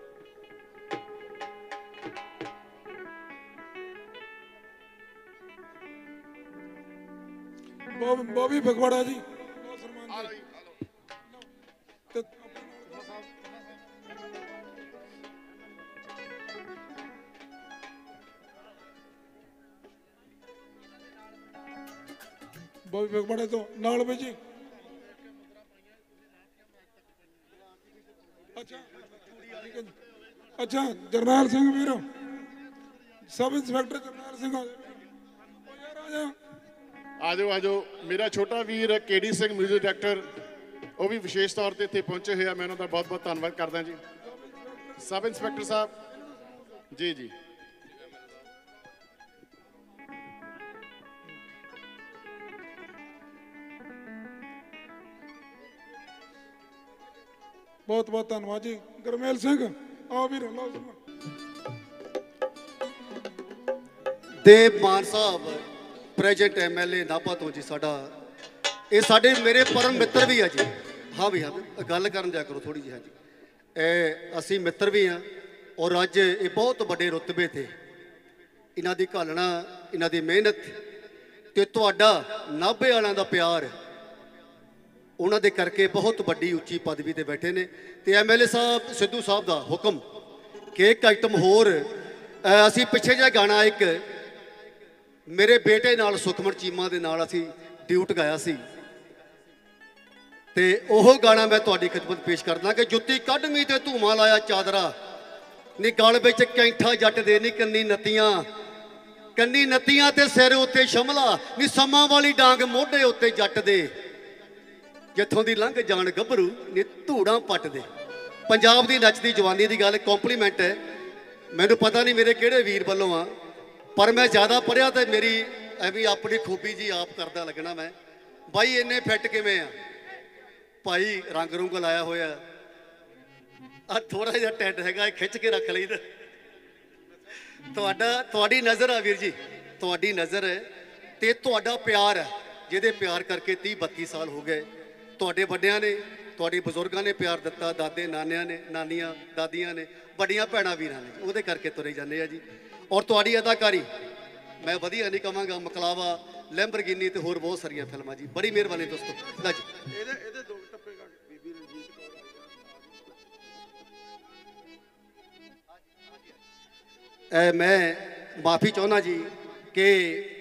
ਬੋਬੀ ਫਗਵਾੜਾ ਜੀ ਬਹੁਤ ਸਨਮਾਨ ਆ ਜੀ ਲਓ ਜੀ ਆ ਲਓ ਤੇ ਬੋਬੀ ਫਗਵਾੜਾ ਤੋਂ ਨਾਲ ਬਾਈ ਜੀ ਅੱਛਾ ਠੀਕ ਹੈ ਜੀ। ਅੱਛਾ ਜਰਨੈਲ ਸਿੰਘ ਵੀਰ ਸਬ ਇੰਸਪੈਕਟਰ ਜਰਨੈਲ ਸਿੰਘ ਆ ਯਾਰ ਆ ਜਾ ਆ ਜਾਓ ਮੇਰਾ ਛੋਟਾ ਵੀਰ ਕੇਡੀ ਸਿੰਘ ਮਿਊਜ਼ਿਕ ਡਾਇਰੈਕਟਰ ਉਹ ਵੀ ਵਿਸ਼ੇਸ਼ ਤੌਰ ਤੇ ਇੱਥੇ ਪਹੁੰਚੇ ਹੋਏ ਆ ਮੈਂ ਉਹਨਾਂ ਦਾ ਬਹੁਤ ਬਹੁਤ ਧੰਨਵਾਦ ਕਰਦਾ ਜੀ ਸਬ ਇੰਸਪੈਕਟਰ ਸਾਹਿਬ ਜੀ ਜੀ ਬਹੁਤ ਬਹੁਤ ਧੰਨਵਾਦ ਜੀ ਗੁਰਮੇਲ ਸਿੰਘ ਆਓ ਵੀਰ ਲਓ ਸਨਮਾਨ ਦੇਵ ਮਾਨ ਸਾਹਿਬ ਪ੍ਰੈਜ਼ੀਡੈਂਟ ਐਮਐਲਏ ਨਾਭਾ ਤੋਂ ਜੀ ਸਾਡਾ ਇਹ ਸਾਡੇ ਮੇਰੇ ਪਰਮ ਮਿੱਤਰ ਵੀ ਆ ਜੀ ਹਾਂ ਵੀ ਹਾਂ ਗੱਲ ਕਰਨ ਦਿਆ ਕਰੋ ਥੋੜੀ ਜਿਹੀ ਹਾਂ ਜੀ ਇਹ ਅਸੀਂ ਮਿੱਤਰ ਵੀ ਆ ਔਰ ਅੱਜ ਇਹ ਬਹੁਤ ਵੱਡੇ ਰੁਤਬੇ ਤੇ ਇਹਨਾਂ ਦੀ ਘਾਲਣਾ ਇਹਨਾਂ ਦੀ ਮਿਹਨਤ ਤੇ ਤੁਹਾਡਾ ਨਾਭੇ ਵਾਲਿਆਂ ਦਾ ਪਿਆਰ ਉਹਨਾਂ ਦੇ ਕਰਕੇ ਬਹੁਤ ਵੱਡੀ ਉੱਚੀ ਪਦਵੀ ਤੇ ਬੈਠੇ ਨੇ ਤੇ ਐਮਐਲਏ ਸਾਹਿਬ ਸਿੱਧੂ ਸਾਹਿਬ ਦਾ ਹੁਕਮ ਕਿ ਇੱਕ ਆਈਟਮ ਹੋਰ ਅਸੀਂ ਪਿੱਛੇ ਜਿਹਾ ਗਾਣਾ ਇੱਕ ਮੇਰੇ ਬੇਟੇ ਨਾਲ ਸੁਖਮਨ ਚੀਮਾ ਦੇ ਨਾਲ ਅਸੀਂ ਡਿਊਟ ਗਾਇਆ ਸੀ ਤੇ ਉਹ ਗਾਣਾ ਮੈਂ ਤੁਹਾਡੀ ਖਿਦਮਤ ਪੇਸ਼ ਕਰਦਾ ਕਿ ਜੁੱਤੀ ਕੱਢਵੀਂ ਤੇ ਧੂਮਾ ਲਾਇਆ ਚਾਦਰਾ ਨੀ ਗਲ ਵਿੱਚ ਕੈਂਠਾ ਜੱਟ ਦੇ ਨੀ ਕੰਨੀ ਨੱਤੀਆਂ ਤੇ ਸਿਰ ਉੱਤੇ ਸ਼ਮਲਾ ਨੀ ਸਮਾਂ ਵਾਲੀ ਡਾਂਗ ਮੋਢੇ ਉੱਤੇ ਜੱਟ ਦੇ ਜਿੱਥੋਂ ਦੀ ਲੰਘ ਜਾਣ ਗੱਭਰੂ ਨੀ ਧੂੜਾਂ ਪੱਟ ਦੇ ਪੰਜਾਬ ਦੀ ਨੱਚਦੀ ਜਵਾਨੀ ਦੀ ਗੱਲ ਕੰਪਲੀਮੈਂਟ ਹੈ ਮੈਨੂੰ ਪਤਾ ਨਹੀਂ ਮੇਰੇ ਕਿਹੜੇ ਵੀਰ ਵੱਲੋਂ ਆ ਪਰ ਮੈਂ ਜ਼ਿਆਦਾ ਪੜ੍ਹਿਆ ਤੇ ਮੇਰੀ ਐਵੇਂ ਆਪਣੀ ਖੂਬੀ ਜੀ ਆਪ ਕਰਦਾ ਲੱਗਣਾ ਮੈਂ ਬਾਈ ਇੰਨੇ ਫਿੱਟ ਕਿਵੇਂ ਆ ਭਾਈ ਰੰਗ ਰੁੰਗ ਲਾਇਆ ਹੋਇਆ ਆ ਥੋੜਾ ਜਿਹਾ ਟੈਂਟ ਹੈਗਾ ਇਹ ਖਿੱਚ ਕੇ ਰੱਖ ਲਈਦਾ ਤੁਹਾਡੀ ਨਜ਼ਰ ਆ ਵੀਰ ਜੀ ਤੁਹਾਡੀ ਨਜ਼ਰ ਹੈ ਤੇ ਤੁਹਾਡਾ ਪਿਆਰ ਹੈ ਜਿਹਦੇ ਪਿਆਰ ਕਰਕੇ 30-32 ਸਾਲ ਹੋ ਗਏ ਤੁਹਾਡੇ ਵੱਡਿਆਂ ਨੇ ਤੁਹਾਡੇ ਬਜ਼ੁਰਗਾਂ ਨੇ ਪਿਆਰ ਦਿੱਤਾ ਦਾਦੇ ਨਾਨਿਆਂ ਨੇ ਨਾਨੀਆਂ ਦਾਦੀਆਂ ਨੇ ਵੱਡੀਆਂ ਭੈਣਾਂ ਵੀਰਾਂ ਨੇ ਉਹਦੇ ਕਰਕੇ ਤੁਰੇ ਜਾਂਦੇ ਆ ਜੀ ਔਰ ਤੁਹਾਡੀ ਅਦਾਕਾਰੀ ਮੈਂ ਵਧੀਆ ਨਹੀਂ ਕਹਾਂਗਾ ਮਕਲਾਵਾ ਲੈਂਬਰਗਿਨੀ ਤੇ ਹੋਰ ਬਹੁਤ ਸਾਰੀਆਂ ਫਿਲਮਾਂ ਜੀ ਬੜੀ ਮਿਹਰਬਾਨੀ ਦੋਸਤੋ ਲੈ ਜੀ ਇਹਦੇ ਦੋ ਟੱਪੇ ਗਾ ਬੀਬੀ ਰਣਜੀਤ ਕੌਰ ਮੈਂ ਮਾਫੀ ਚਾਹੁੰਦਾ ਜੀ ਕਿ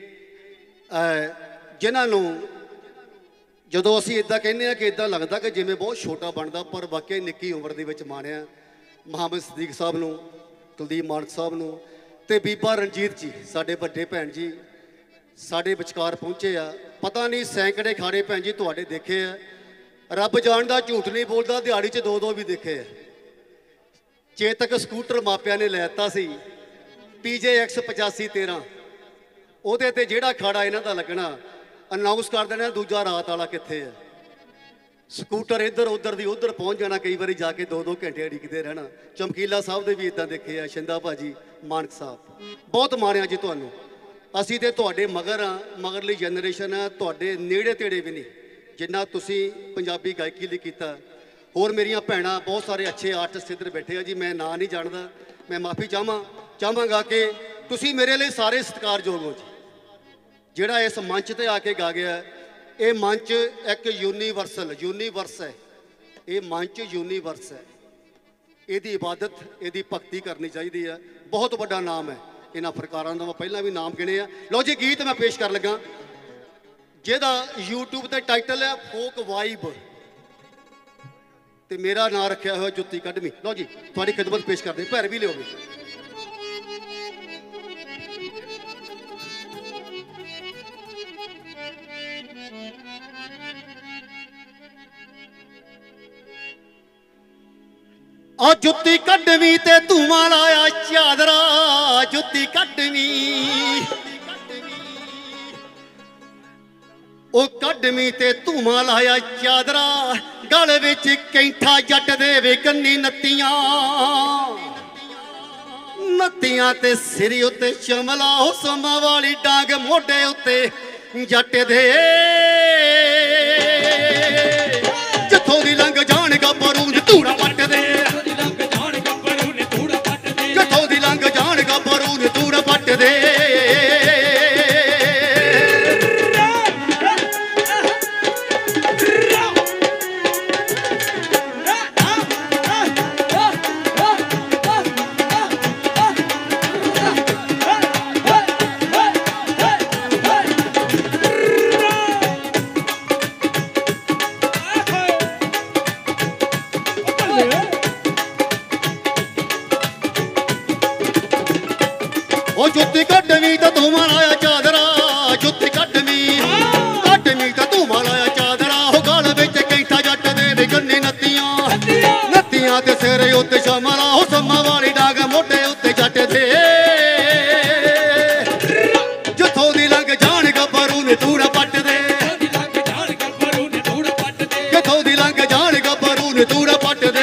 ਜਿਨ੍ਹਾਂ ਨੂੰ ਜਦੋਂ ਅਸੀਂ ਇਦਾਂ ਕਹਿੰਦੇ ਆ ਕਿ ਇਦਾਂ ਲੱਗਦਾ ਕਿ ਜਿਵੇਂ ਬਹੁਤ ਛੋਟਾ ਬਣਦਾ ਪਰ ਵਾਕਿਆ ਨਿੱਕੀ ਉਮਰ ਦੇ ਵਿੱਚ ਮਾਣਿਆ ਮੁਹੰਮਦ ਸਦੀਕ ਸਾਹਿਬ ਨੂੰ ਕੁਲਦੀਪ ਮਾਨਕ ਸਾਹਿਬ ਨੂੰ ਤੇ ਬੀਬਾ ਰਣਜੀਤ ਜੀ ਸਾਡੇ ਵੱਡੇ ਭੈਣ ਜੀ ਸਾਡੇ ਵਿਚਕਾਰ ਪਹੁੰਚੇ ਆ ਪਤਾ ਨਹੀਂ ਸੈਂਕੜੇ ਖਾੜੇ ਭੈਣ ਜੀ ਤੁਹਾਡੇ ਦੇਖੇ ਆ ਰੱਬ ਜਾਣਦਾ ਝੂਠ ਨਹੀਂ ਬੋਲਦਾ ਦਿਹਾੜੀ 'ਚ ਦੋ ਵੀ ਦੇਖੇ ਆ ਚੇਤਕ ਸਕੂਟਰ ਮਾਪਿਆਂ ਨੇ ਲੈਤਾ ਸੀ PJX 8513 ਉਹਦੇ ਤੇ ਜਿਹੜਾ ਖਾੜਾ ਇਹਨਾਂ ਦਾ ਲੱਗਣਾ ਅਨਾਉਂਸ ਕਰ ਦੇਣਾ ਦੂਜਾ ਰਾਤ ਵਾਲਾ ਕਿੱਥੇ ਹੈ ਸਕੂਟਰ ਇੱਧਰ ਉੱਧਰ ਦੀ ਉੱਧਰ ਪਹੁੰਚ ਜਾਣਾ ਕਈ ਵਾਰੀ ਜਾ ਕੇ 2-2 ਘੰਟੇ ਉਡੀਕਦੇ ਰਹਿਣਾ ਚਮਕੀਲਾ ਸਾਹਿਬ ਦੇ ਵੀ ਇਦਾਂ ਦੇਖੇ ਆ ਸ਼ਿੰਦਾ ਭਾਜੀ ਮਾਨਕ ਸਾਹਿਬ ਬਹੁਤ ਮਾਣਿਆ ਜੀ ਤੁਹਾਨੂੰ ਅਸੀਂ ਤੇ ਤੁਹਾਡੇ ਮਗਰ ਆ ਮਗਰਲੀ ਜਨਰੇਸ਼ਨ ਆ ਤੁਹਾਡੇ ਨੇੜੇ ਤੇੜੇ ਵੀ ਨਹੀਂ ਜਿੰਨਾ ਤੁਸੀਂ ਪੰਜਾਬੀ ਗਾਇਕੀ ਲਈ ਕੀਤਾ ਹੋਰ ਮੇਰੀਆਂ ਭੈਣਾਂ ਬਹੁਤ ਸਾਰੇ ਅੱਛੇ ਆਰਟਿਸਟ ਇੱਧਰ ਬੈਠੇ ਆ ਜੀ ਮੈਂ ਨਾਂ ਨਹੀਂ ਜਾਣਦਾ ਮੈਂ ਮਾਫੀ ਚਾਹਾਂਗਾ ਕਿ ਤੁਸੀਂ ਮੇਰੇ ਲਈ ਸਾਰੇ ਸਤਿਕਾਰਯੋਗ ਹੋ ਜੀ ਜਿਹੜਾ ਇਸ ਮੰਚ ਤੇ ਆ ਕੇ ਗਾ ਗਿਆ ਇਹ ਮੰਚ ਇੱਕ ਯੂਨੀਵਰਸ ਹੈ ਇਹ ਮੰਚ ਯੂਨੀਵਰਸ ਹੈ ਇਹਦੀ ਇਬਾਦਤ ਇਹਦੀ ਭਗਤੀ ਕਰਨੀ ਚਾਹੀਦੀ ਹੈ ਬਹੁਤ ਵੱਡਾ ਨਾਮ ਹੈ ਇਹਨਾਂ ਫਰਕਾਰਾਂ ਦਾ ਮੈਂ ਪਹਿਲਾਂ ਵੀ ਨਾਮ ਗਿਣੇ ਆ ਲਓ ਜੀ ਗੀਤ ਮੈਂ ਪੇਸ਼ ਕਰਨ ਲੱਗਾ ਜਿਹਦਾ YouTube ਤੇ ਟਾਈਟਲ ਹੈ ਫੋਕ ਵਾਈਬ ਤੇ ਮੇਰਾ ਨਾਮ ਰੱਖਿਆ ਹੋਇਆ ਜੁੱਤੀ ਕੱਢਵੀਂ ਲਓ ਜੀ ਤੁਹਾਡੀ ਖਿਦਮਤ ਪੇਸ਼ ਕਰਦੇ ਭੈਰ ਵੀ ਲਿਓਗੇ ਆ ਜੁੱਤੀ ਕੱਢਵੀਂ ਤੇ ਧੂਆਂ ਲਾਇਆ ਚਾਦਰਾ ਜੁੱਤੀ ਕੱਢਵੀਂ ਉਹ ਕੱਢਵੀਂ ਤੇ ਧੂਆਂ ਲਾਇਆ ਚਾਦਰਾ ਗਲ ਵਿੱਚ ਕੈਂਠਾ ਜੱਟ ਦੇ ਵੇ ਕੰਨੀ ਨੱਤੀਆਂ ਤੇ ਸਿਰ ਉੱਤੇ ਸ਼ਮਲਾ ਉਹ ਸਮਾਂ ਵਾਲੀ ਡਾਂਗ ਮੋਢੇ ਉੱਤੇ ਜੱਟ ਦੇ ਜਿੱਥੋਂ ਦੀ ਲੰਘ ਜਾਣ ਗੱਭਰੂ ਨੇ ਧੂੜਾ ਪੱਟਦੇ ਜਿੱਥੋਂ ਦੀ ਲੰਘ ਜਾਣ ਗੱਭਰੂ ਨੇ ਧੂੜਾ ਪੱਟਦੇ ਉਹ ਜੁੱਤੀ ਕੱਢਵੀਂ ਤਾਂ ਤੂੰ ਲਾਇਆ ਚਾਦਰਾ ਜੁੱਤੀ ਕੱਢਵੀਂ ਤਾਂ ਤੂੰ ਲਾਇਆ ਚਾਦਰਾ ਉਹ ਗਲ ਵਿੱਚ ਕੈਂਠਾ ਜੱਟ ਦੇ ਵੀ ਕੰਨੀ ਨੱਤੀਆਂ ਤੇ ਸਿਰੇ ਉੱਤੇ ਸ਼ਮਲਾ ਉਹ ਸੰਮਾਂ ਵਾਲੀ ਡਾਂਗ ਮੋਢੇ ਉੱਤੇ ਜੱਟ ਦੇ ਜਿੱਥੋਂ ਦੀ ਲੰਘ ਜਾਣ ਗੱਭਰੂ ਨੇ ਧੂੜਾ ਪੱਟਦੇ ਜਿੱਥੋਂ ਦੀ ਲੰਘ ਜਾਣ ਗੱਭਰੂ ਨੇ ਧੂੜਾ ਪੱਟਦੇ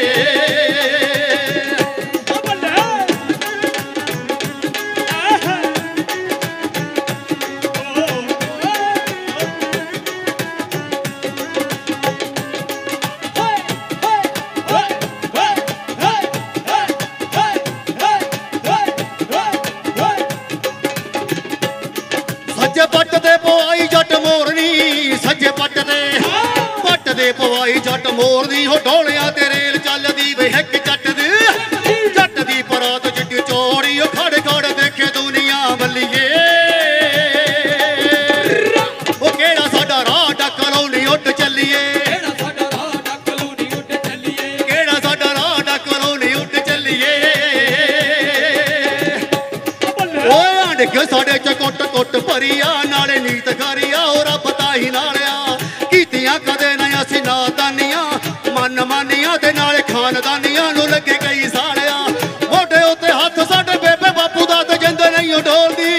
ਸੱਜੇ ਪੱਟ ਤੇ ਪਵਾਈ ਜੱਟ ਮੋਰਨੀ ਸੱਜੇ ਪੱਟ ਦੇ ਪਵਾਈ ਜੱਟ ਮੋਰਨੀ ਹੋ ਢੋਲਿਆਂ ਤੇ ਰੇਲ ਚੱਲਦੀ ਵੇ ਇੱਕ ਜੱਟ ਦੀ ਪਰਾਤ ਜਿੱਡੀ ਚੌੜੀ ਉਹ ਖੜ ਖੜ ਦੇਖੇ ਦੁਨੀਆ ਬੱਲੀਏ ਉਹ ਕਿਹੜਾ ਸਾਡਾ ਰਾਹ ਡੱਕਲੋਂ ਨਹੀਂ ਉੱਡ ਚੱਲੀਏ ਕਿਹੜਾ ਸਾਡਾ ਰਾਹ ਡੱਕਲੋਂ ਨਹੀਂ ਉੱਡ ਚੱਲੀਏ ਓਏ ਆਂਡ ਕੇ ਸਾਡੇ ਚ ਕੁੱਟ ਭਰੀਆ ਨਾਲੇ ਨੀਤ ਖਾਰੀਆ ਉਹ ਰੱਬ ਤਾਂ ਹੀ ਨਾਲਿਆ ਕੀਤੀਆਂ ਕਦੇ ਨਾ ਅਸੀਂ ਨਾਦਾਨੀਆਂ ਮਨ ਮਾਨੀਆਂ ਤੇ ਨਾਲੇ ਖਾਨਦਾਨੀਆਂ ਨੂੰ ਲੱਗੇ ਕਈ ਸਾਲਿਆ ਮੋਢੇ ਉੱਤੇ ਹੱਥ ਸਾਡੇ ਬੇਬੇ ਬਾਪੂ ਦਾ ਤੇ ਜਿੰਦ ਨਹੀਂ ਢੋਲਦੀ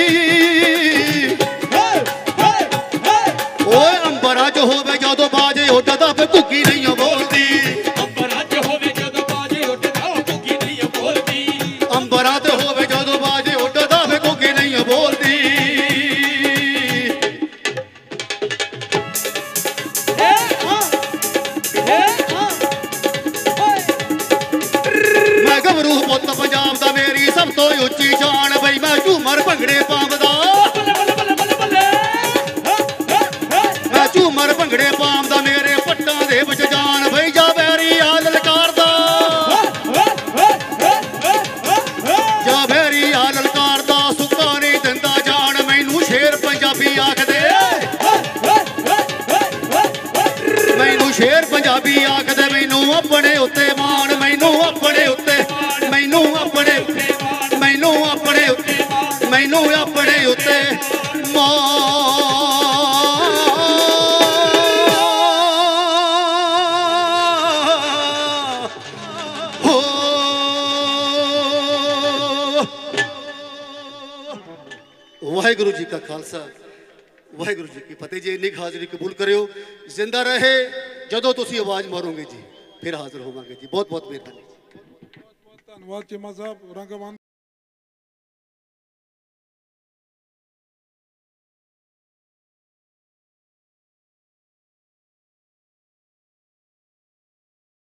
ਓਏ ਅੰਬਰਾਂ 'ਚ ਹੋਵੇ ਜਦੋਂ ਬਾਜੇ ਉੱਡਦਾ ਫੇ ਘੁੱਗੀ ਨਹੀਂ ਬੋਲਦੀ ਅੰਬਰਾਂ 'ਚ ਹੋਵੇ ਜਦੋਂ ਬਾਜੇ ਉੱਡਦਾ ਘੁੱਗੀ ਨਹੀਂ ਬੋਲਦੀ ਅੰਬਰਾਂ 'ਤੇ ਹੋਵੇ ਜਦੋਂ ਬਾਜੇ ਉੱਡਦਾ ਫੇ ਘੁੱਗੀ ਨਹੀਂ ਬੋਲਦੀ ਮੈਂ ਗੱਭਰੂ ਪੁੱਤ ਪੰਜਾਬ ਦਾ ਮੇਰੀ ਸਭ ਤੋਂ ਉੱਚੀ ਸ਼ਾਨ ਬਈ ਮੈਂ ਝੂਮਰ ਭੰਗੜੇ ਪਾਉਂਦਾ ਮੈਂ ਝੂਮਰ ਭੰਗੜੇ ਪਾਉਂਦਾ ਮੇਰੇ ਪੱਟਾਂ ਦੇ ਵਿੱਚ ਜਾਨ ਬਈ ਜਾ ਬੈਰੀ ਆ ਲਲਕਾਰਦਾ ਜਾ ਬੈਰੀ ਆ ਲਲਕਾਰਦਾ ਸੁੱਕਾ ਨਹੀਂ ਦਿੰਦਾ ਜਾਨ ਮੈਨੂੰ ਸ਼ੇਰ ਪੰਜਾਬੀ ਆਖਦੇ ਮੈਨੂੰ ਸ਼ੇਰ ਪੰਜਾਬੀ ਆਖਦੇ ਮੈਨੂੰ ਆਪਣੇ ਉੱਤੇ ਮਾਣ ਮੈਨੂੰ ਆਪਣੇ ਉੱਤੇ ਵਾਹਿਗੁਰੂ ਜੀ ਕਾ ਖਾਲਸਾ ਵਾਹਿਗੁਰੂ ਜੀ ਕੀ ਫਤਿਹ ਜੀ। ਇੰਨੀ ਹਾਜ਼ਰੀ ਕਬੂਲ ਕਰਿਓ। ਜ਼ਿੰਦਾ ਰਹੇ ਜਦੋਂ ਤੁਸੀਂ ਆਵਾਜ਼ ਮਾਰੋਗੇ ਜੀ ਫਿਰ ਹਾਜ਼ਰ ਹੋਵਾਂਗੇ ਜੀ। ਬਹੁਤ ਬਹੁਤ ਮਿਹਰਬਾਨੀ। ਧੰਨਵਾਦ ਚੀਮਾ ਸਾਹਿਬ। ਰੰਗਮੰਚ